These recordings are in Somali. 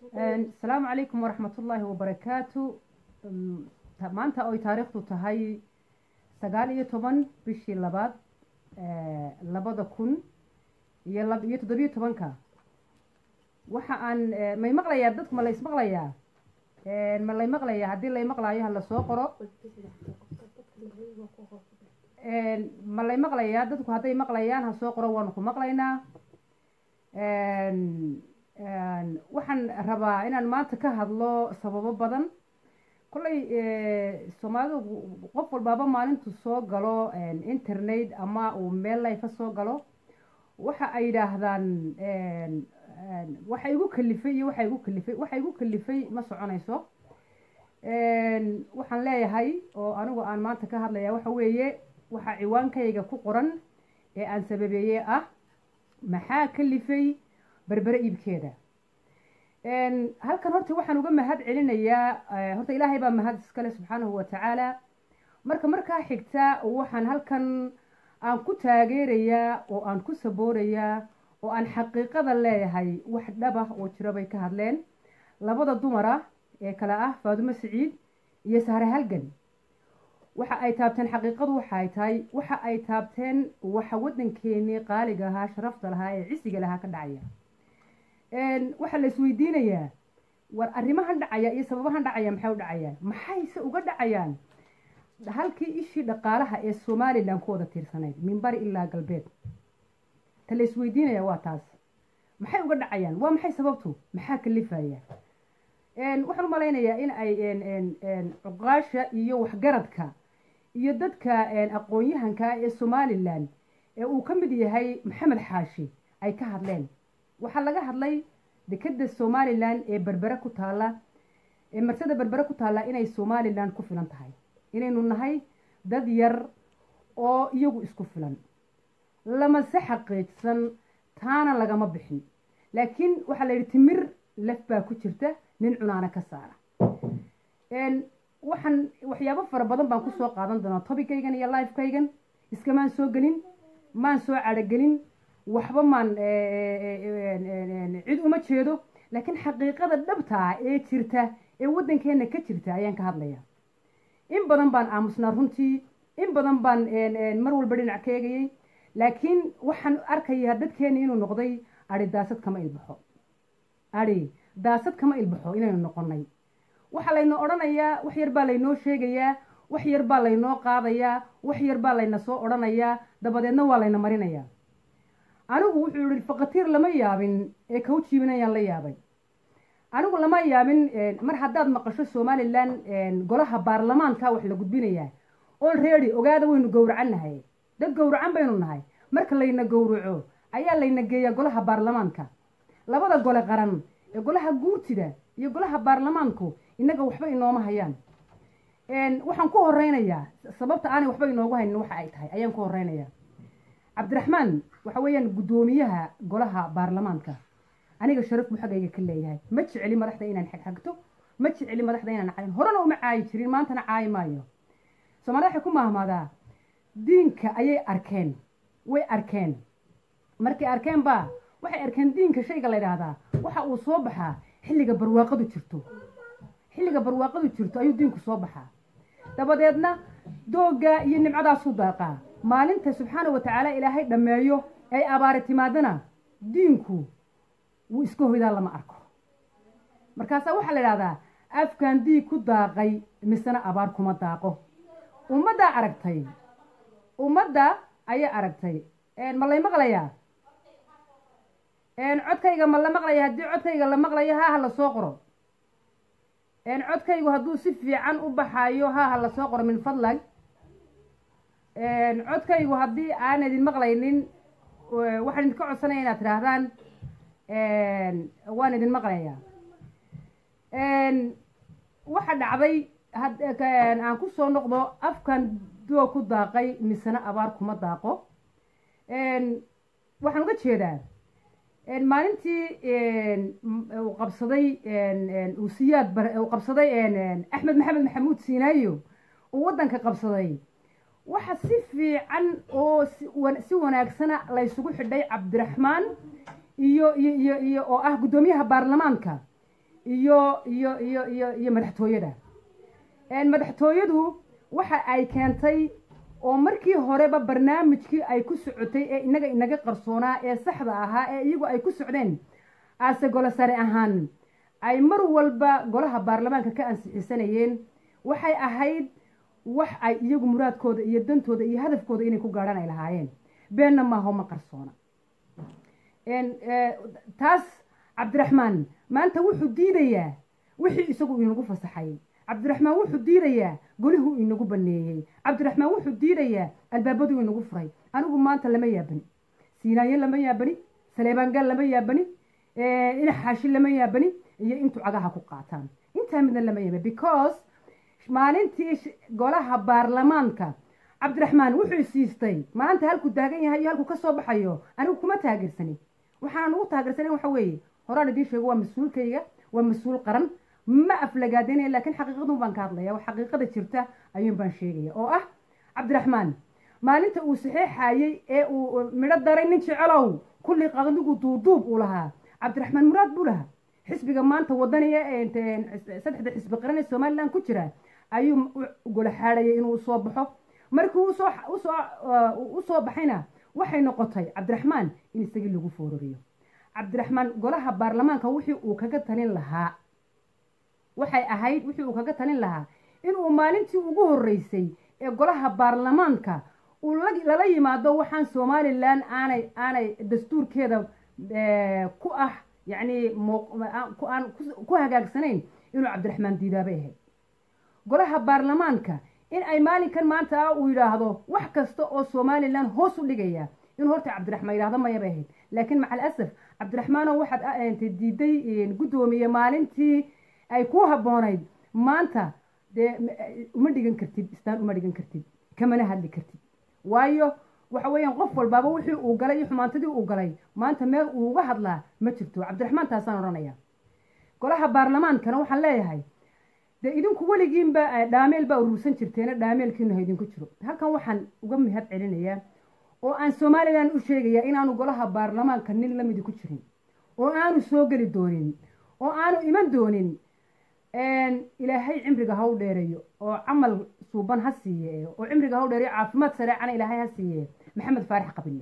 السلام عليكم ورحمة الله وبركاته. maanta oy taariikhdu tahay 19 bishii labaad 2017 waxa aan may maqlayaa dadku ma la ismaqlayaa ma la maqlayaa hadii la maqlaayo hala soo qoro ma la maqlayaa dadku haday maqlayaan ha soo qoro waan ku maqlaynaa waxaan rabaa inaan maanta ka hadlo sababo badan kulay Soomaalidu qof walba maalintu soo galo internet ama uu meel live soo galo waxa ay yiraahdaan waxa igu kalifay ma soconayso waxaan leeyahay oo anigu aan maanta ka hadlayaa waxa weeye waxa ciwaankayga ku qoran ee aan sababeeyay maxaa kalifay berbere iibkeeda halkan horta waxaan uga mahad celinayaa horta ilaahay baa mahad iskale subxaanahu wa tacaala markaa xigta waxaan halkan aan ku taageerayaa oo aan ku saboorayaa oo aan xaqiiqada leeyahay wax dhab ah oo jira bay ka hadleen labada dumar ah ee kala ah Faadumo Saciid iyo Sahre Halgan waxa ay taabteen xaqiiqadu waxa ay taabteen waxa wadankeeni qaaliga ahaa sharafta lahaa ee cisiga lahaa ka dhacaya waxa la isweydiinayaa war arrimahan dhacaya iyo sababahan dhacaya maxay u dhacayaan maxayse uga dhacayaan halkii ishii dhaqaalaha ee Soomaaliland ku wada tiirsanayd min bari ilaa galbeed ta la isweydiinayaa waa taas maxay uga dhacayaan waa maxay sababtu maxaa kalifaya waxaan u maleynayaa in ay uqaasha iyo waxgaradka iyo dadka aqoon-yahanka ee Soomaaliland ee uu ka mid yahay Maxamed Xaashi ay ka hadleen waxa laga hadlay dekada Soomaaliland ee berbere ku taala ee marsada berbere ku taala inay Soomaaliland ku filan tahay inaynu nahay dad yar oo iyagu isku filan lama xaqiiqsan taana lagama bixin laakiin waxa la yiri timir laf baa ku jirta nin cunaana ka saara waxaan waxyaabo fara badan baan ku soo qaadan doonaa tobikaygan iyo live-kaygan iskamaan soo gelin maan soo cadagelin waxba maan cid uma jeedo laakiin xaqiiqada dhabta ah ee jirta ee wadankeena ka jirta ayaan ka hadlayaa in badan baan aamusnaa runtii in badan baan mar walba dhinac ka eegayay laakiin waxaan arkayaa dadkeena inuu noqday ari daasad kama ilbaxo inaynu noqonay waxa layna odhanayaa wax yar baa laynoo sheegayaa wax yar baa laynoo qaadayaa wax yar baa layna soo odhanayaa dabadeedna waa layna marinayaa anigu wuxuu yiri faqatiir lama yaabin ee ka jiibinayaan la yaabay anigu lama yaabin mar haddaad maqasho Soomaaliland golaha baarlamaanka wax la gudbinayaa already ogaada waynu gowracanahay dad gowracan baynu nahay marka layna gowraco ayaa layna geeyaa golaha baarlamaanka labada gole qaran ee golaha guurtida iyo golaha baarlamaanku inaga waxba inooma hayaan waxaan ku horeynayaa sababta aanay waxba inoogu haynin waxa ay tahay ayaan ku horeynayaa Cabdiraxmaan waxa weeyaan gudoomiyaha golaha baarlamaanka aniga sharaf bu xagayga ka leeyahay ma jeceli madaxda inaan xagxagto ma jeceli madaxda inaan caayin horena uma caayi jirin maantana caayi maayo Soomaaliya waxa ku mahmaadaa diinka ayay arkeen way arkeen markay arkeen ba waxay arkeen diinka shayga la yiraahdaa waxa uu soo baxaa xilliga barwaaqadu jirto ayuu diinku soo baxaa dabadeedna dooga iyo nimcadaas u daaqaa maalinta subxaanahu wa ta'ala ilaahay dhameeyo ay abaar timaadana diinku wuu iska hoydaa lama arko markaas waxa la yiraahdaa afkan diig ku daaqay misana abaar kuma daaqo ummadda ayaa aragtay ma lay maqlayaa codkayga ma la maqlayaa hadii codkayga la maqlayo ha la soo qoro codkaygu hadduu si fiican u baxayo ha la soo qoro min fadlag codkaygu haddii aan idin maqlaynin waxaan idinka codsanayaa inaad tiraahdaan waan idin maqlayaa waxa dhacday aan ku soo noqdo afkan doo ku daaqay misana abaar kuma daaqo waxaan uga jeedaa maalintii uu qabsaday Axmed Maxamed Maxamuud Siinaayo uu wadanka qabsaday waxa si fiican oo si wanaagsan la isugu xidhay Cabdiraxmaan iyo oo ah gudoomiyaha baarlamaanka iyo madaxtooyada madaxtooyadu waxa ay keentay oo markii horeba barnaamijkii ay ku socotay ee inaga qarsoonaa ee saxda ahaa ee iyagu ay ku socdeen aase golo sare ahaan ay mar walba golaha baarlamaanka ka ansixisanayeen waxay ahayd wax ay iyagu muraadkooda iyo dantooda iyo hadafkooda inay ku gaadhaan ay lahaayeen beenna maaho ma qarsoona taas cabdiraxmaan maanta wuxuu diidayaa wixii isagu inagu fasaxay cabdiraxmaan wuxuu diidayaa golihuu inagu baneeyey cabdiraxmaan wuxuu diidayaa albaabaduu inagu furay anigu maanta lama yaabani siinaayo lama yaabani saleebaangaal lama yaabani inaxaashi lama yaabani iyo intuu cagaha ku qaataan intaa midna lama yaabani because maalintii golaha baarlamaanka cabdiraxmaan wuxuu siistay maanta halkuu taagan yahay iyo halkuu ka soo baxayo anigu kuma taageersanin waxaan ugu taageersanin waxa weeye horaan idiin sheego waa mas-uulkayga waa mas-uul qaran ma aflagaadanaya laakiin xaqiiqadun baan ka hadlaya wax xaqiiqada jirta ayuun baan sheegaya oo ah cabdiraxmaan maalinta uu saxeexayey ee uu midho daray nin jecelow kulli qadigu duuduub uu lahaa cabdiraxmaan muraad buu lahaa xisbiga maanta wadaniya saddexda xisbi qaran ee somaliland ku jira ayuu gola xaadhayay inuu soo baxo markii u soo baxayna waxay noqotay cabdiraxmaan in isagii lagu foorariyo cabdiraxmaan golaha baarlamaanka wixii uu kaga talin lahaa waxay ahayd wixii uu kaga talin lahaa inuu maalintii ugu horreysay ee golaha baarlamaanka uu lala yimaado waxaan somalilan aanay dastuurkeeda ku ah yacni ku hagaagsanayn inuu cabdiraxmaan diidaabay ahayd golaha baarlamaanka in ay maalinkan maanta uu yidhaahdo wax kasta oo somalilan hoos u dhigaya inuu horta cabdiraxmaan yidhaahdo mayabay ahayd laakiin macal asaf cabdiraxmaanoo waxaad diiday guddoomiye maalintii ay ku habboonayd maanta dee uma dhigan kartid istaan uma dhigan kartid kamana hadli kartid waayo waxa weeyaan qof walbaaba wixii uu galay iyo xumaantadii uu galay maanta meel uu uga hadlaa ma jirto cabdiraxmaan taasaan odhanaya golaha baarlamaankana waxaan leeyahay dee idinku weligiinba dhaameel baa urursan jirteena dhaameelkiina ha idinku jiro halkan waxaan uga mahad celinayaa oo aan somalilan u sheegayaa inaanu golaha baarlamaanka nin lamidi ku jirin oo aanu soo geli doonin oo aanu iman doonin ilaahay cimriga ha u dheereeyo oo camal suuban ha siiye oo cimriga ha u dheereeyo caafimaad sareecana ilaahay ha siiye maxamed faarax qabille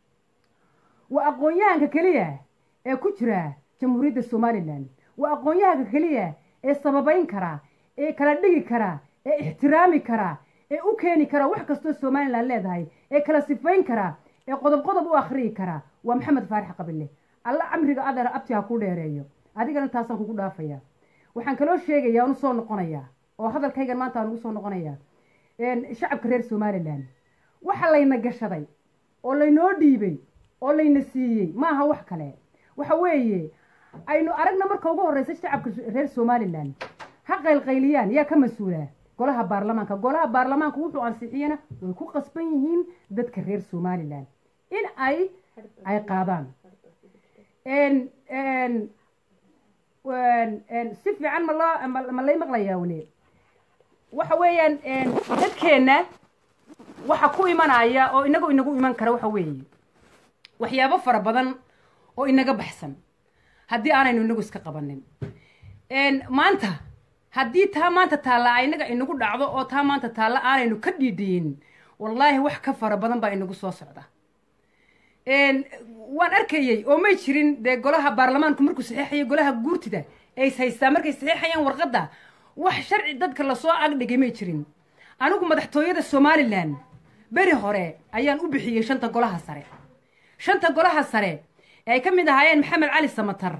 waa aqoon-yahanka keliya ee ku jira jamhuuriyadda somalilan waa aqoon-yahanka keliya ee sababayn kara ee kala dhigi kara ee ixtiraami kara ee u keeni kara wax kastoo somalilan leedahay ee kala sifayn kara ee qodob qodob u akhriyi kara waa maxamed faarax qabille alla camriga adeer abti ha ku dheereeyo adigana taasaan kugu dhaafaya waxaan kaloo sheegayaa aan u soo noqonayaa oo hadalkaygan maanta aan ugu soo noqonayaa shacabka reer somalilan waxa layna gashaday oo laynoo dhiibay oo layna siiyey maaha wax kale waxa weeye aynu aragna marka ugu horreysa shacabka reer somalilan ha qaylqayliyaan yaa ka mas-uula golaha baarlamaanka wuxuu ansixiyana way ku qasban yihiin dadka reer somalilan in ay qaadaan si fiican ma lay maqlayaa weli waxa weeyaan dadkeenna waxa ku imanaya oo inagoo inagu iman kara waxa weeye waxyaabo fara badan oo inaga baxsan haddii aanaynu inagu iska qabanin maanta haddii taa maanta taalla inaga inagu dhacdo oo taa maanta taalla aanaynu ka dhiidhiyin wallaahi wax ka fara badan baa inagu soo socda waan arkayey oo may jirin dee golaha baarlamaanku markuu saxeexayo golaha guurtida ay haystaa markay saxeexayaan warqadda wax sharci dadka lasoo agdhigay may jirin anigu madaxtooyada somalilan beri hore ayaan u bixiyey shanta golaha sare ee ay ka mid ahaayeen maxamed cali samatar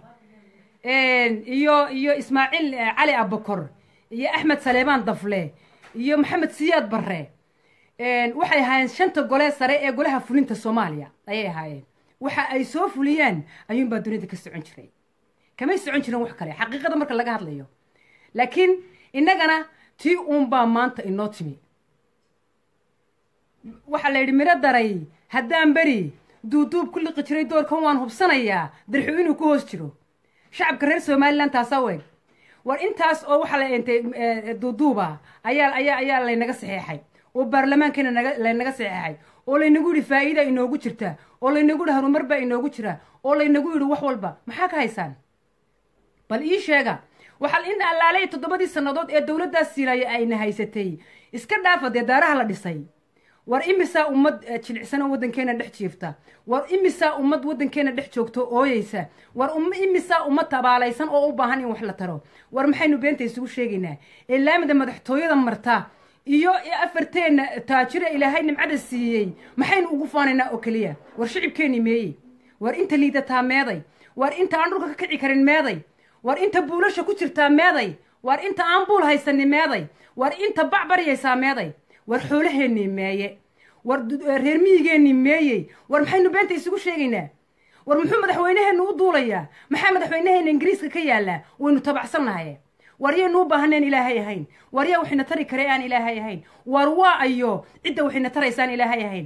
iyo ismaaciil cali abakor iyo axmed saleebaan dafle iyo maxamed siyaad barre waxay ahaayeen shanta gole sare ee golaha fulinta soomaaliya ayay ahaayeen waxa ay soo fuliyaan ayuunbaa dunida ka socon jiray kamay socon jirin wax kale xaqiiqada marka laga hadlayo laakiin innagana tii uunbaa maanta inoo timi waxaa la yidhi midho daray haddaan beri duuduub ku liqi jiray doorkan waan hubsanayaa darxu inuu ku hoos jiro shacabka reer somalilan taasaa weeg war intaas oo waxaa la entay duuduuba ayaa laynaga saxeexay oo baarlamaankeena laynaga saxeexay oo laynagu yidhi faa'iida inoogu jirta oo laynagu yidhi horumar baa inoogu jira oo laynagu yidhi wax walba maxaa ka haysaan bal ii sheega waxaa in allaalay 7 sanadood ee dawladdaas siilay ay nahaysatay iska dhaafa dee daaraha la dhisay war imisa ummad jilicsan oo wadankeena dhex jiifta war imisa ummad wadankeena dhex joogto ooyeysa war imisa ummad tabaalaysan oo u baahan in wax la taro war maxaynu beenta isugu sheegaynaa ilaamada madaxtooyada marta iyo afarteena taajira ilaahay nimcada siiyey maxaynu ugu faanaynaa oo kaliya war shicibkeeni meeyey war inta liidataa meeday war inta aan dhulka ka kici karin meeday war inta buulasha ku jirtaa meeday war inta aan buul haysanin meeday war inta bacbariyaysaa meeday war xoolaheennii meeye war reer miyigeennii meeyey war maxaynu beenta isugu sheegaynaa war muxuu madaxweyneheennu u duulayaa maxaa madaxweynaheena ingiriiska ka yaallaa waynu tabacsannahay war yaynu u baahaneen ilaahay ahayn war yaa waxayna tari kare aan ilaahay ahayn war waa ayo cidda waxayna taraysaan ilaahay ahayn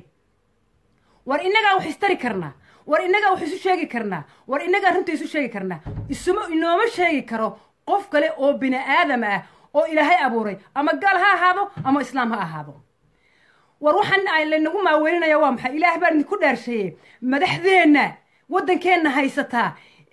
war innagaa wax istari karnaa war innagaa wax isu sheegi karnaa war innagaa runta isu sheegi karnaa inooma sheegi karo qof kale oo bini aadam ah oo ilaahay abuuray ama gaal ha ahaado ama islaam ha ahaado war waxaan lanagu maaweynaya waa maxay ilaah baan idinku dhaarsheeye madaxdeenna waddankeenna haysataa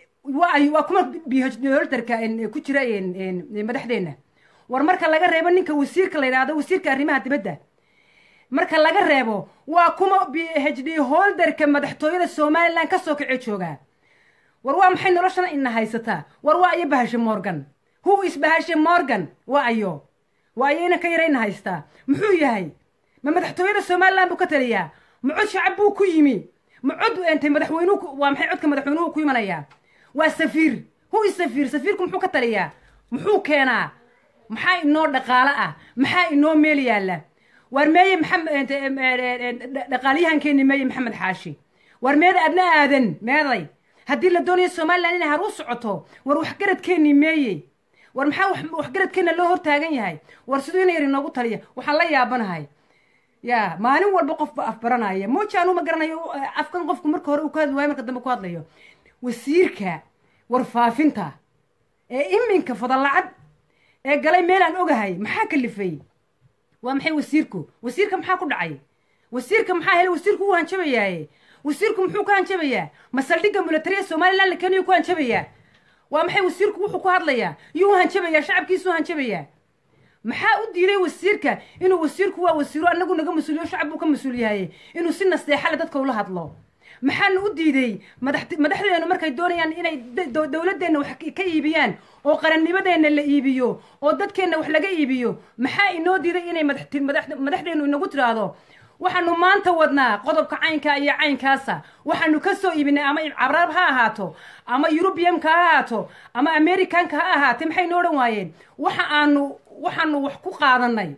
waa kuma bihojdarka ku jira madaxdeenna war marka laga reebo ninka wasiirka la yidhaahdo wasiirka arrimaha dibadda marka laga reebo waa kuma phd holderka madaxtooyada somaliland ka soo kacee joogaa war waa maxay noloshana ina haysataa war waa ayo bahashe morgan who is bahashe morgan waa ayo ina ka yarayna haystaa muxuu yahay ma madaxtooyada somaliland buu ka taliyaa ma cod shacab buu ku yimi ma cod intay madaxweynuhu waa maxay codka madaxweynuhu ku yimanayaa waa safiir who is safiirku muxuu ka taliyaa muxuu keenaa maxaa inoo dhaqaale ah maxaa inoo meel yaalla war meeye maxamed dhaqaalyahankeeni meeye maxamed xaashi war meeda adna aadan meeday haddii la doonayo somaliland inay har u socoto war waxgaradkeeni meeye war maxaa waxgaradkeena loo hortaagan yahay war siduu ina yar inoogu taliya waxaan la yaabanahay ya maalin walba qofba afbaranaya mooji anuu ma garanayo afkan qofku marka hore uu ka hadli waayo marka dambe ku hadlayo wasiirka warfaafinta ee iminka fadalacad ee galay meelaan ogahay maxaa kalifay waa maxay wasiirka maxaa ku dhacay wasiirka maxaa helay wasiirku uu hanjabayaaye wasiirku muxuu ka hanjabayaa masaldhigga militariga somaliland la keenayo ku hanjabayaa waa maxay wasiirku wuxuu ku hadlayaa yuu hanjabayaa shacabkiisuu hanjabayaa maxaa u diiday wasiirka inuu wasiirku waa wasiiro annagu naga mas-uuliyo shacab buu ka mas-uul yahay inuu si nasteexale dadka ula hadlo maxaana u diiday madaxdeenu markay doonayaan inay dawladeenna wax ka iibiyaan oo qarannimadeenna la iibiyo oo dadkeenna wax laga iibiyo maxaa inoo diiday inay madaxdeenu inagu tiraahdo waxaanu maanta wadnaa qodobka caynka iyo caynkaasa waxaanu ka soo iibinay ama cabraab ha ahaato ama eurubiyamka ha ahaato ama americanka ha ahaatay maxay noo dhan waayeen waxaanu wax ku qaadanay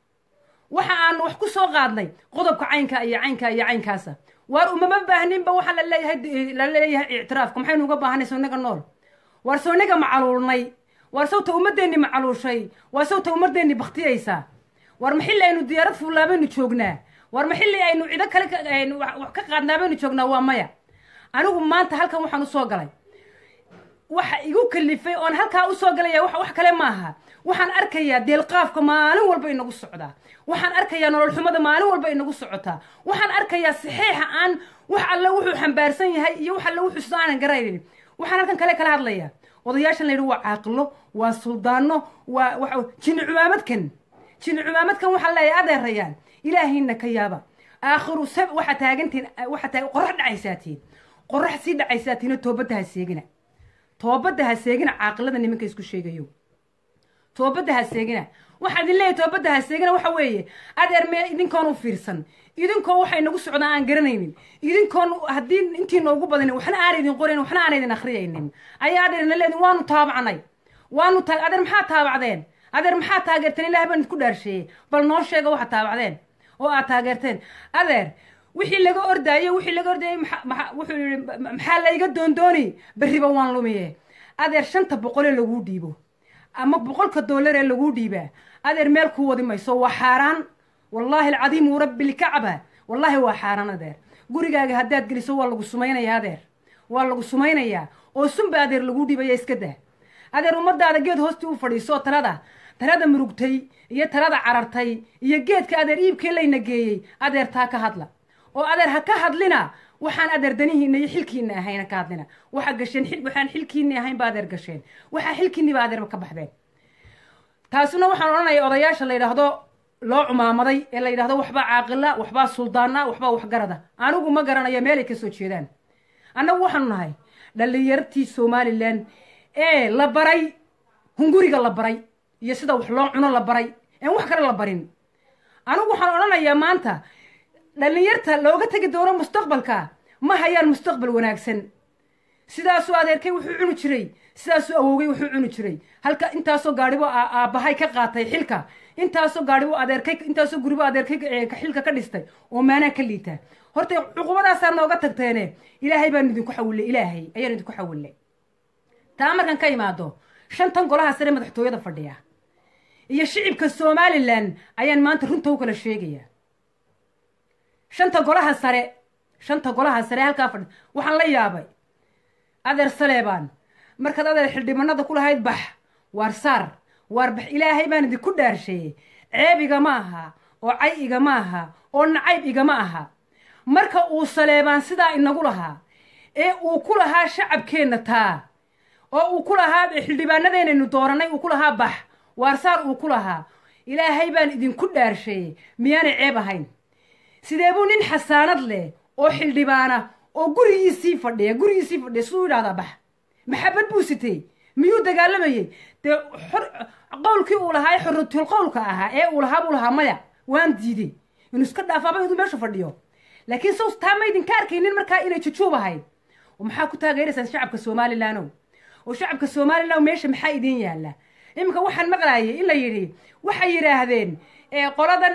waxa aanu wax ku soo qaadnay qodobka caynka iyo caynkaasa war umama baahninba waxa la leeyahay ictiraafka maxaynu uga baahanay soonaga nool war soonaga macaluulnay war sawta ummadeenni macaluushay war sawta ummadeenni baktiyaysa war maxilli aynu diyaarad fuulaabaynu joognaa war maxilli aynu ciido kale wax ka qaadnaabaynu joognaa waa maya anigu maanta halkan waxaan usoo galay waxa igu kalifay oon halkaa usoo galaya wax kale maaha waxaan arkayaa deelqaafka maalin walba inagu socdaa waxaan arkayaa nolol xumada maalin walba inagu socotaa waxaan arkayaa saxiixa aan wax alle wuxuu xambaarsan yahay iyo wax alle wuxuu aanan garaynin waxaan halkan kala hadlayaa odayaashan la yidhi waa caaqilo waa suldaano waa jini cumaamadkan waxaa leeyahay adeerayaan ilaahayna ka yaaba aakhiru waxaa taagantiin qorax dhacaysaatiin qorax sii dhacaysaatiin toobadda ha seegina caaqilada nimanka isku sheegayo toobadda ha seegina waxaad idin leeyahay toobadda ha seegina waxa weeye adeer mee idinkoon u fiirsan idinkoo waxay nagu socdaan aan garanaynin idinkoon haddii intii noogu badanin waxna aan idin qorayn waxna aan idin akhriyaynin ayaa adeerna leedin waanu taabacnay adeer maxaa taabacdeen adeer maxaa taageerteen ilaah baan idinku dhaarsheeyey bal noo sheega waxa taabacdeen oo aad taageerteen adeer wixii laga ordayay wuxuu yidhi maxaa layga doondooni berriba waan lumiye adeer 500 lagu dhiibo ama $100 lagu dhiibaa adeer meel ku wadi mayso waa xaaraan wallaahi alcadiim rabbi alkacba wallaahi waa xaaraan adeer gurigaaga haddaad geliso waa lagu sumaynayaa adeer waa lagu sumaynayaa oo sunba adeer lagu dhiibaya iska daa adeer ummadaada geed hoosti u fadhiiso talada murugtay iyo talada carartay iyo geedka adeer iibkee layna geeyey adeer taa ka hadla oo adeer ha ka hadlina waxaan adeerdanihiina iyo xilkiina ahayna ka hadlina waxa gasheen waxaan xilkiina ahayn baa adeer gasheen waxa xilkiina baa adeer ka baxdeen taasuna waxaan oranayaa odayaasha la yiraahdo loo cumaamaday ee la yiraahdo waxba caaqila waxba suldaana waxba wax garada anigu ma garanayo meel ay ka soo jeedaan annagu waxaan nahay dhalinyartii Somaliland ee la baray hunguriga la baray iyo sida wax loo cuno la baray aan wax kale la barin anigu waxaan oranayaa maanta dhalinyarta looga tagi doono mustaqbalka ma hayaan mustaqbal wanaagsan sidaasoo adeerkay wuxuu cuni jiray sidaasoo awowgay wuxuu cuni jiray halka intaasoo gaaribo aabahay ka qaatay xilka intaasoo gaaribo adeerkay intaasoo guribo adeerkay ka xilka ka dhistay oo maana ka liita horta cuqubadaas nooga tagteene ilaahay baan idinku xawilay ilaahay ayaan idinku xawilay taa markan ka imaado shantan golaha sare madaxtooyada fadhiya iyo shicibka Somaliland ayaan maanta runta u kala sheegaya shanta golaha sare halka fadhi waxaan la yaabay adeer Saleebaan markaad adeer xildhibaanada ku lahayd bax waar bax ilaahay baan idinku dhaarshay ceebiga ma aha oo cayiga ma aha oo nacaybiga ma aha marka uu Saleebaan sidaa inagu lahaa ee uu ku lahaa shacabkeena taa oo uu ku lahaa xildhibaanadeenu dooranay uu ku lahaa bax waar uu ku lahaa ilaahay baan idinku dhaarshay miyaanay ceeb ahayn sidee buu nin xasaanad leh oo xildhibaana oo gurigiisii fadhiya suu yiraahdaa bax maxabad buu sitay miyuu dagaalamayay de qowlkii uu lahaa xurriyatul qowlka ahaa ee uu lahaa buu lahaa maya waan diiday inuu iska dhaafaaba inuu meesha fadhiyo laakiin soo taa ma idin ka arkaynin markaa inay jujuub ahayd maxaa ku taageeraysan shacabka Somaliland oo shacabka Somaliland meesha maxaa idin yaala imka waxaan maqlaayay in la yiri waxay yiraahdeen qoladan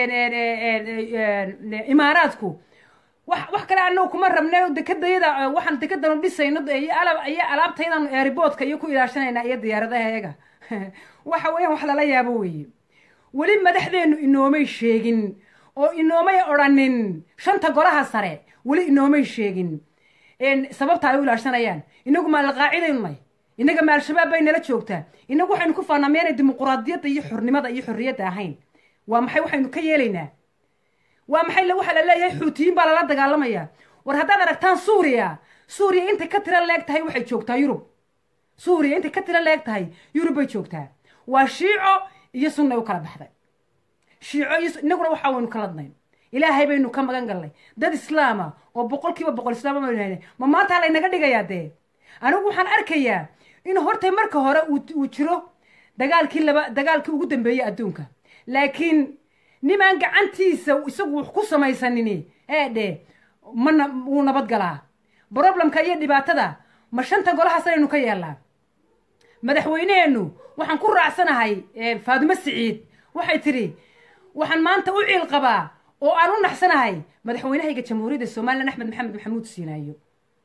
imaaraadku wax kale anoo kuma rabnay dekadayada waxaan dekadana dhisayno iyo alaabtaydan airportka iyo ku ilaashanayna iyo diyaaradaha waxa weeyaan wax la yaabo weeye wali madaxdeenu inoomay sheegin oo inoomay oranin shanta golaha sare wali inoomay sheegin sababta ay u ilaashanayaan inagu ma la qaacidaynay inaga ma al-shabaab bay nala joogtaa inagu waxaynu ku faanameynay dimuqraadiyadda iyo xornimada iyo xorriyadda ahayn waa maxay waxaynu ka yeelaynaa waa maxay waxa la leeyahay xuutiyiin baa lala dagaalamaya war haddaad aragtaan suuriya intay ka tira leeg tahay waxay joogtaa yurub suuriya intay ka tira leeg tahay yurub bay joogtaa waa shiico iyo sunna u kala baxday shiico iyo inaguna waxa waynu kala hadnay ilaahay baynu ka magan galnay dad islaama oo boqolkiiba boqol islaama ma maanta la inaga dhigayaa dee anigu waxaan arkayaa in hortay marka hore uu jiro dagaalkii ugu dambeeyay adduunka laakiin nimaan gacantiisa isagu wax ku samaysanini mana uu nabad galaa problemka iyo dhibaatada ma shanta golaha sareynu ka yeelaa madaxweyneenu waxaan ku raacsanahay Faadimo Siciid waxay tiri waxaan maanta u ciil qabaa oo aan u naxsanahay madaxweynahayga jamhuuriyadda Soomaaliland Axmed Maxamed Maxamuud Siinaayo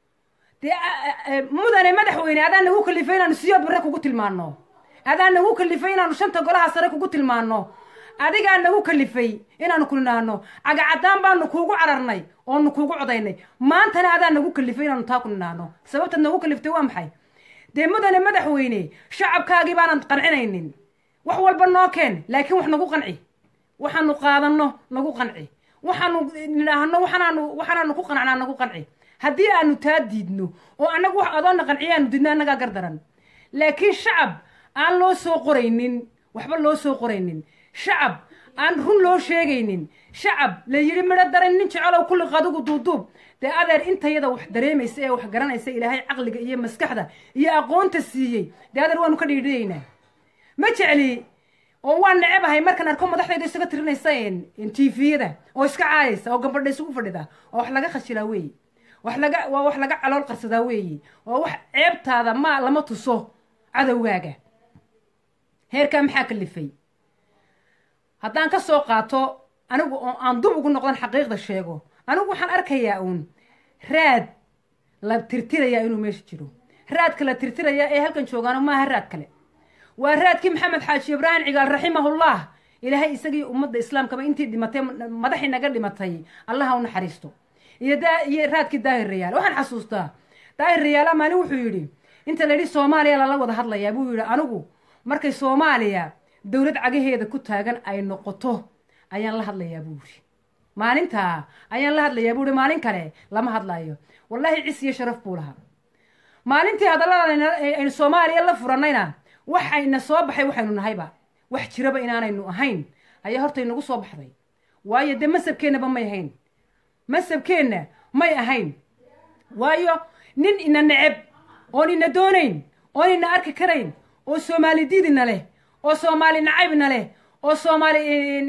mudane madaxweyne adaan nagu kalifay inaanu siyaad barre kugu tilmaano adaan nagu kalifay inaanu shanta golaha sare kugu tilmaano adigaa nagu kalifay inaanu kulinaano cagacadaan baanu kuugu cararnay oo nu kuugu codaynay maantana adaan nagu kalifay inaanu taa kulinaano sababta nagu kaliftay waa maxay dee mudane madaxweyne shacabkaagii baanan qancinaynin wax walba noo keen laakiin wax nagu qanci waxaanu qaadano nagu qanci waxaanu nidhaahno waxaanu ku qanacnaa nagu qanci haddii aanu taa diidno oo annagu wax adoonna qanciyaanu diidno annagaa gardaran laakiin shacab aan loo soo qoraynin waxba loo soo qoraynin shacab aan run loo sheegaynin shacab la yiri midho daran nin jecelo kulli qadugu duuduub dee adeer intayada wax dareemaysa ee wax garanaysa ilaahay caqliga iyo maskaxda iyo aqoonta siiyey dee adeer waanu ka dhiidhiyaynaa ma jecli oo waan nacebahay markaan arko madaxdayda isaga tirinaysa tviyada oo iska caayaysa oo gabadha isugu fadhida oo wax laga khashilaa weeye wax laga calool qarsadaa weeye oo wax ceebtaada lama tuso cadowgaaga heerkaa maxaa kalifay haddaan ka soo qaato anigu oo aan dub ugu noqdan xaqiiqda sheego anigu waxaan arkayaa raad la tirtirayaa inuu meesha jiro raadka la tirtirayaa ee halkan joogaano maaha raad kale waa raadkii maxamed xaaji ibraahim cigaal raximahullah ilaahay isagii ummadda islaamkaba intii dhimatay madaxii naga dhimatay allaha u naxariisto iyo raadkii daahir rayaal waxaan xasuustaa daahir rayaala maalin wuxuu yidhi inta la yidhi Soomaaliya lala wada hadlayaa buu yidhi anigu markay Soomaaliya dawlad cagaheeda ku taagan ay noqoto ayaan la hadlayaa buu yidhi maalintaa ayaan la hadlayaa buuhi maalin kale lama hadlayo wallahi cis iyo sharaf buu lahaa maalintii hadalladan aynu soomaaliya la furannayna waxayna soo baxay waxaynu nahayba wax jiraba inaanaynu ahayn ayaa horta inagu soo baxday waayo dee masabkeennaba may ahayn masabkeenna may ahayn waayo nin ina neceb oon ina doonayn oon ina arki karayn oo soomaali diidina leh oo soomaali nacaybna leh oo soomaali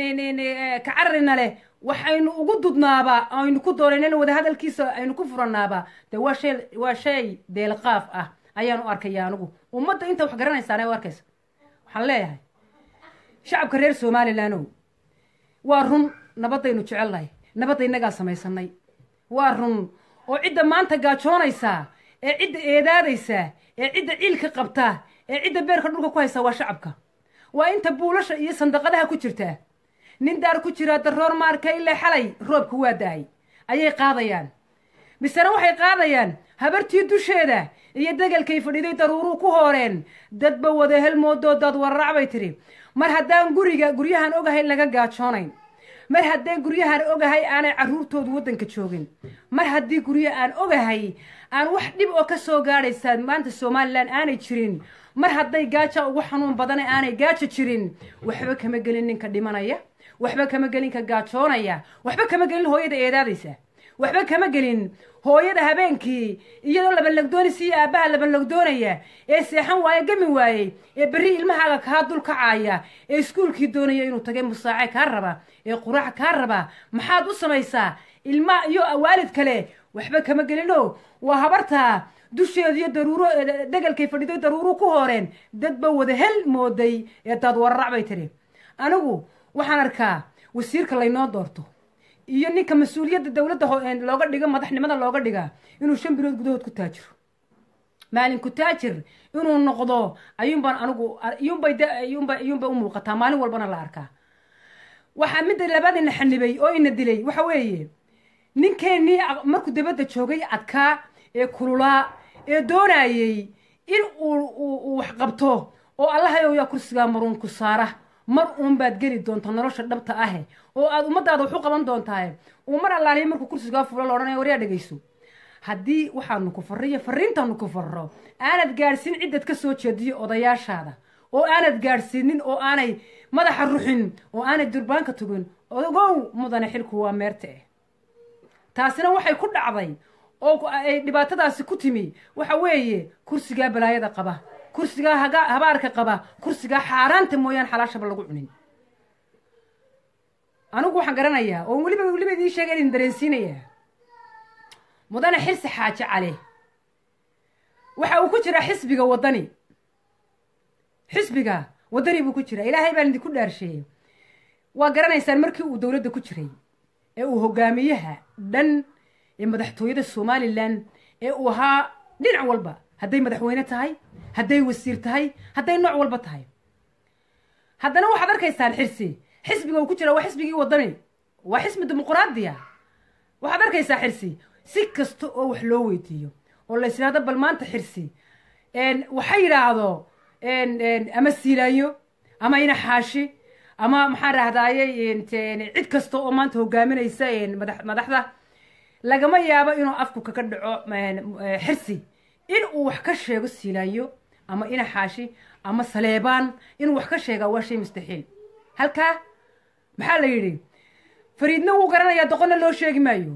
kacararina leh waxaynu ugu dudnaaba aynu ku doonayna wada hadalkiisa aynu ku furannaaba dee waa shay deelqaaf ah ayaan u arkaya anigu ummadda inta wax garanaysaana u arkaysa waxaan leeyahay shacabka reer somalilandow waa run nabadaynu jecelnahay nabadda innagaa samaysanay waa run oo cidda maanta gaajoonaysaa ee cidda eedaadaysaa ee cidda ciilka qabta ee cidda beerka dhulka ku haysaa waa shacabka waa inta buulasha iyo sandaqadaha ku jirtaa nin daar ku jiraa daroor maarka ilaa xalay roobka waa da-ay ayay qaadayaan misena waxay qaadayaan habartii dusheeda iyo degelkay fadhiiday daruuruu ku hooreen dadba wada helmoodoo dad wararac bay tiri mar haddaan guryahan ogahay laga gaajoonayn mar haddaan guryahan ogahay aanay carruurtoodu waddanka joogin mar haddii guryo aan ogahay aan wax dhib oo ka soo gaadhaysaa maanta somalilan aanay jirin mar hadday gaaja ugu xanuun badana aanay gaaja jirin waxba kama gelin ninka dhimanaya waxba kama gelin ka gaajoonaya waxba kama gelin hooyada eedaadaysa waxba kama gelin hooyada habeenkii iyadoo labanlagdoonaysa iyo aabbaha labanlagdoonaya ee seexan waaye gami waayey ee berri ilmahaaga kaa dul kacaaya ee iskuulkii doonaya inuu tagay musaace kaa raba ee quraac kaa raba maxaad u samaysaa ilma iyo waalid kale waxba kama gelino waa habartaa dusheedu iyo daruuro degelkay fadhiday daruuru ku hooreen dadba wada hel mooday ee daad wararac bay tiri anigu waxaan arkaa wasiirka laynoo doorto iyo ninka mas-uuliyadda dowladda looga dhigo madaxnimada looga dhigaa inuu 5 bilood gudahood ku taajiro maalin ku taajir inuu noqdo ayuunbaan anigu iyuunbay u muuqataa maalin walbana la arkaa waxaa midda labaadina xanibay oo ina dilay waxa weeye ninkeenii markuu dabadda joogay adkaa ee kululaa ee doonayey in uu wax qabto oo allahayow yaa kursigaa maruun ku saara mar uun baad geli doonta nolosha dhabta ahe oo aad ummadaada wax u qaban doontahay uu mar allaaliya markuu kursigaa fula la odhanaya waryaa dhegayso haddii waxaanu ku farriyo farriintaanu ku farro aanad gaadhsiin ciddad ka soo jeediyo odayaashaada oo aanad gaadhsiinin oo aanay madaxa ruxin oo aanay durbaanka tugin ogow mudane xilku waa meerta eh taasina waxay ku dhacday oo ay dhibaatadaasi ku timi waxa weeye kursigaa balaayada qaba kursigaa habaarka qaba kursigaa xaaraanta mooyaan xalaashaba lagu cunin anigu waxaan garanayaa oo weliba idiin sheega idin dareensiinayaa mudane xirsi xaaje cale waxa uu ku jiraa xisbiga waddani buu ku jiraa ilaahay baan idinku dhaarsheeyey waa garanaysaan markii uu dowladda ku jiray ee uu hogaamiyaha dhan ee madaxtooyada somalilan ee uu ahaa dhinac walba hadday madaxweyne tahay hadday wasiir tahay hadday nooc walba tahay haddana waxaad arkaysaan xisbiga uu ku jira waa xisbigii waddani waa xisbi dimuquraadiya waxaad arkaysaa xirsi si kasta oo wax loo weydiiyo oo la yidhaahdo bal maanta xirsi waxa yidhaahdo ama siilaayo ama ina xaashi ama maxaan rahdayey cid kasta oo maanta hogaaminaysa madaxda lagama yaabo inuu afku kaga dhaco xirsi in uu wax ka sheego siilaayo ama ina xaashi ama saleebaan inuu wax ka sheegaa waa shay mustaxiil halkaa maxaa la yidhi fariidna wuu garanayaa doqonna loo sheegi maayo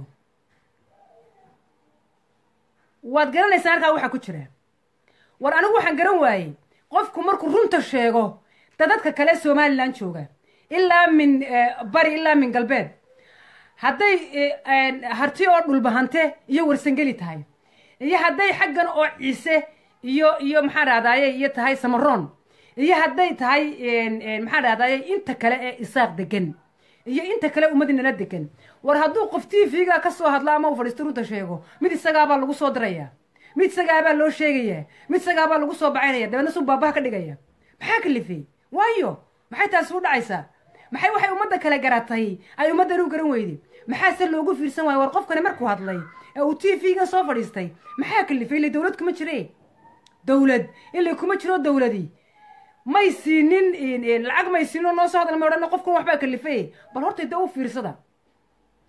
waad garanaysaa halkaa waxaa ku jira war anigu waxaan garan waayey qofku markuu runta sheego dadadka kale somalilan jooga ilaa min bari ilaa min galbeed hadday harti oo dhulbahante iyo warsangeli tahay iyo hadday xaggan oo ciise iyo maxaan rahdaye iyo tahay samaroon iyo hadday tahay maxaan rahdaye inta kale ee isaaq degan iyo inta kale ummadinala degan war hadduu qof tvga ka soo hadlo ama uu fadhiisto runta sheego mid isagaabaa lagu soo dirayaa mid isagaabaa loo sheegayaa mid isagaabaa lagu soo bacaynaya dabeedna suu baabaha ka dhigaya maxaa kalifay waayo maxay taasi u dhacaysaa waxay ummadda kale garatay ay ummaddan u garan weyday maxaase loogu fiirsan waayo war qofkani markuu hadlay ee uu tvga soo fadhiistay maxaa kalifay ile dowlad kuma jire dowlad ilay kuma jiro dowladii may siinin lacag may siinin oo noo soo hadla ma odhan qofkan waxbaa kalifay bal horta da u fiirsada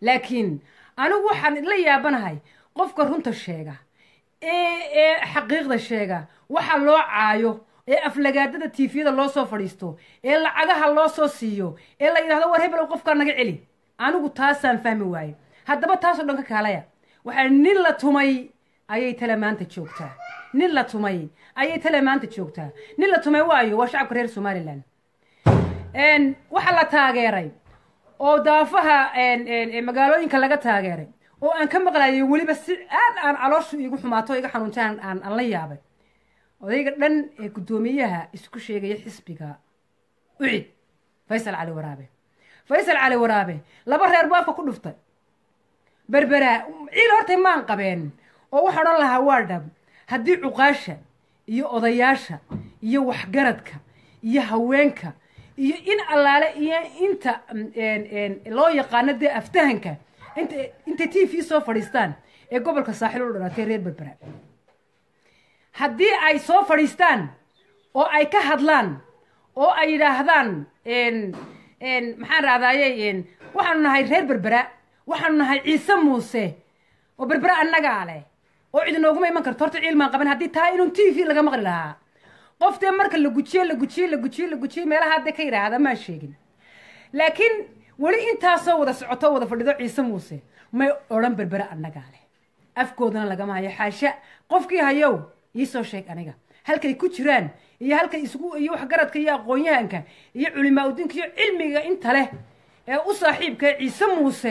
laakiin anigu waxaan la yaabanahay qofka runta sheega ee xaqiiqda sheega waxa loo caayo ee aflagaadada tiifiyada loo soo fadhiisto ee lacagaha loo soo siiyo ee la yidhahdo war hebel qofkaa naga celi anigu taasaan fahmi waaye haddaba taasoo dhan ka kaalaya waxaa nin la tumay ayay tale maanta joogtaa nin la tumay ayay tale maanta joogtaa nin la tumay waayo waa shacabka reer somalilan waxaa la taageeray oo daafaha magaalooyinka laga taageeray oo aan ka maqlaayay weliba si aad aan calooshu igu xumaato iga xanuuntaan aan la yaabay odayga dhan ee guddoomiyaha isku sheegaya xisbiga ucid faysal cali waraabe laba reer buu afka ku dhuftay berberaa ciil hortay maan qabeen oo waxaa odhan lahaa waa dhab haddii cuqaasha iyo odayaasha iyo waxgaradka iyo haweenka iyo in allaale iyo inta loo yaqaano dee aftahanka intay t v soo fadhiistaan ee gobolka saaxil u dhalatay reer berbera haddii ay soo fadhiistaan oo ay ka hadlaan oo ay yidhaahdaan maxaan rahdaaye waxaanu nahay reer berbera waxaanu nahay ciise muuse oo berbera annagaa leh oo cid inooguma iman karto horta ciilmaan qaban haddii taa inuu t v laga maqli lahaa qof dee marka la gujiye meelaha hadda ka yidhaahda maa sheegin laakiin weli intaasoo wada socoto wada fadhido ciise muuse may odhan berbera annagaa leh afkoodana lagama hayo xaasha qofkii hayow iisoo sheeg aniga halkay ku jiraan iyo halkay iyo waxgaradka iyo aqoon-yahanka iyo culimaa udiinka iyo cilmiga inta leh ee u saaxiibka ciise muuse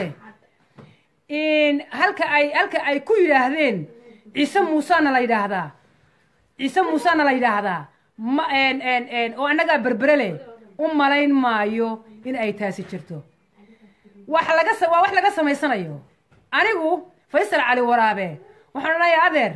halka ay ku yidhaahdeen ciise muusana la yidhaahdaa oo annagaa berbere leh u malayn maayo in ay taasi jirto waa wax laga samaysanayo anigu faysal cali waraabe waxaan odhanayaa adeer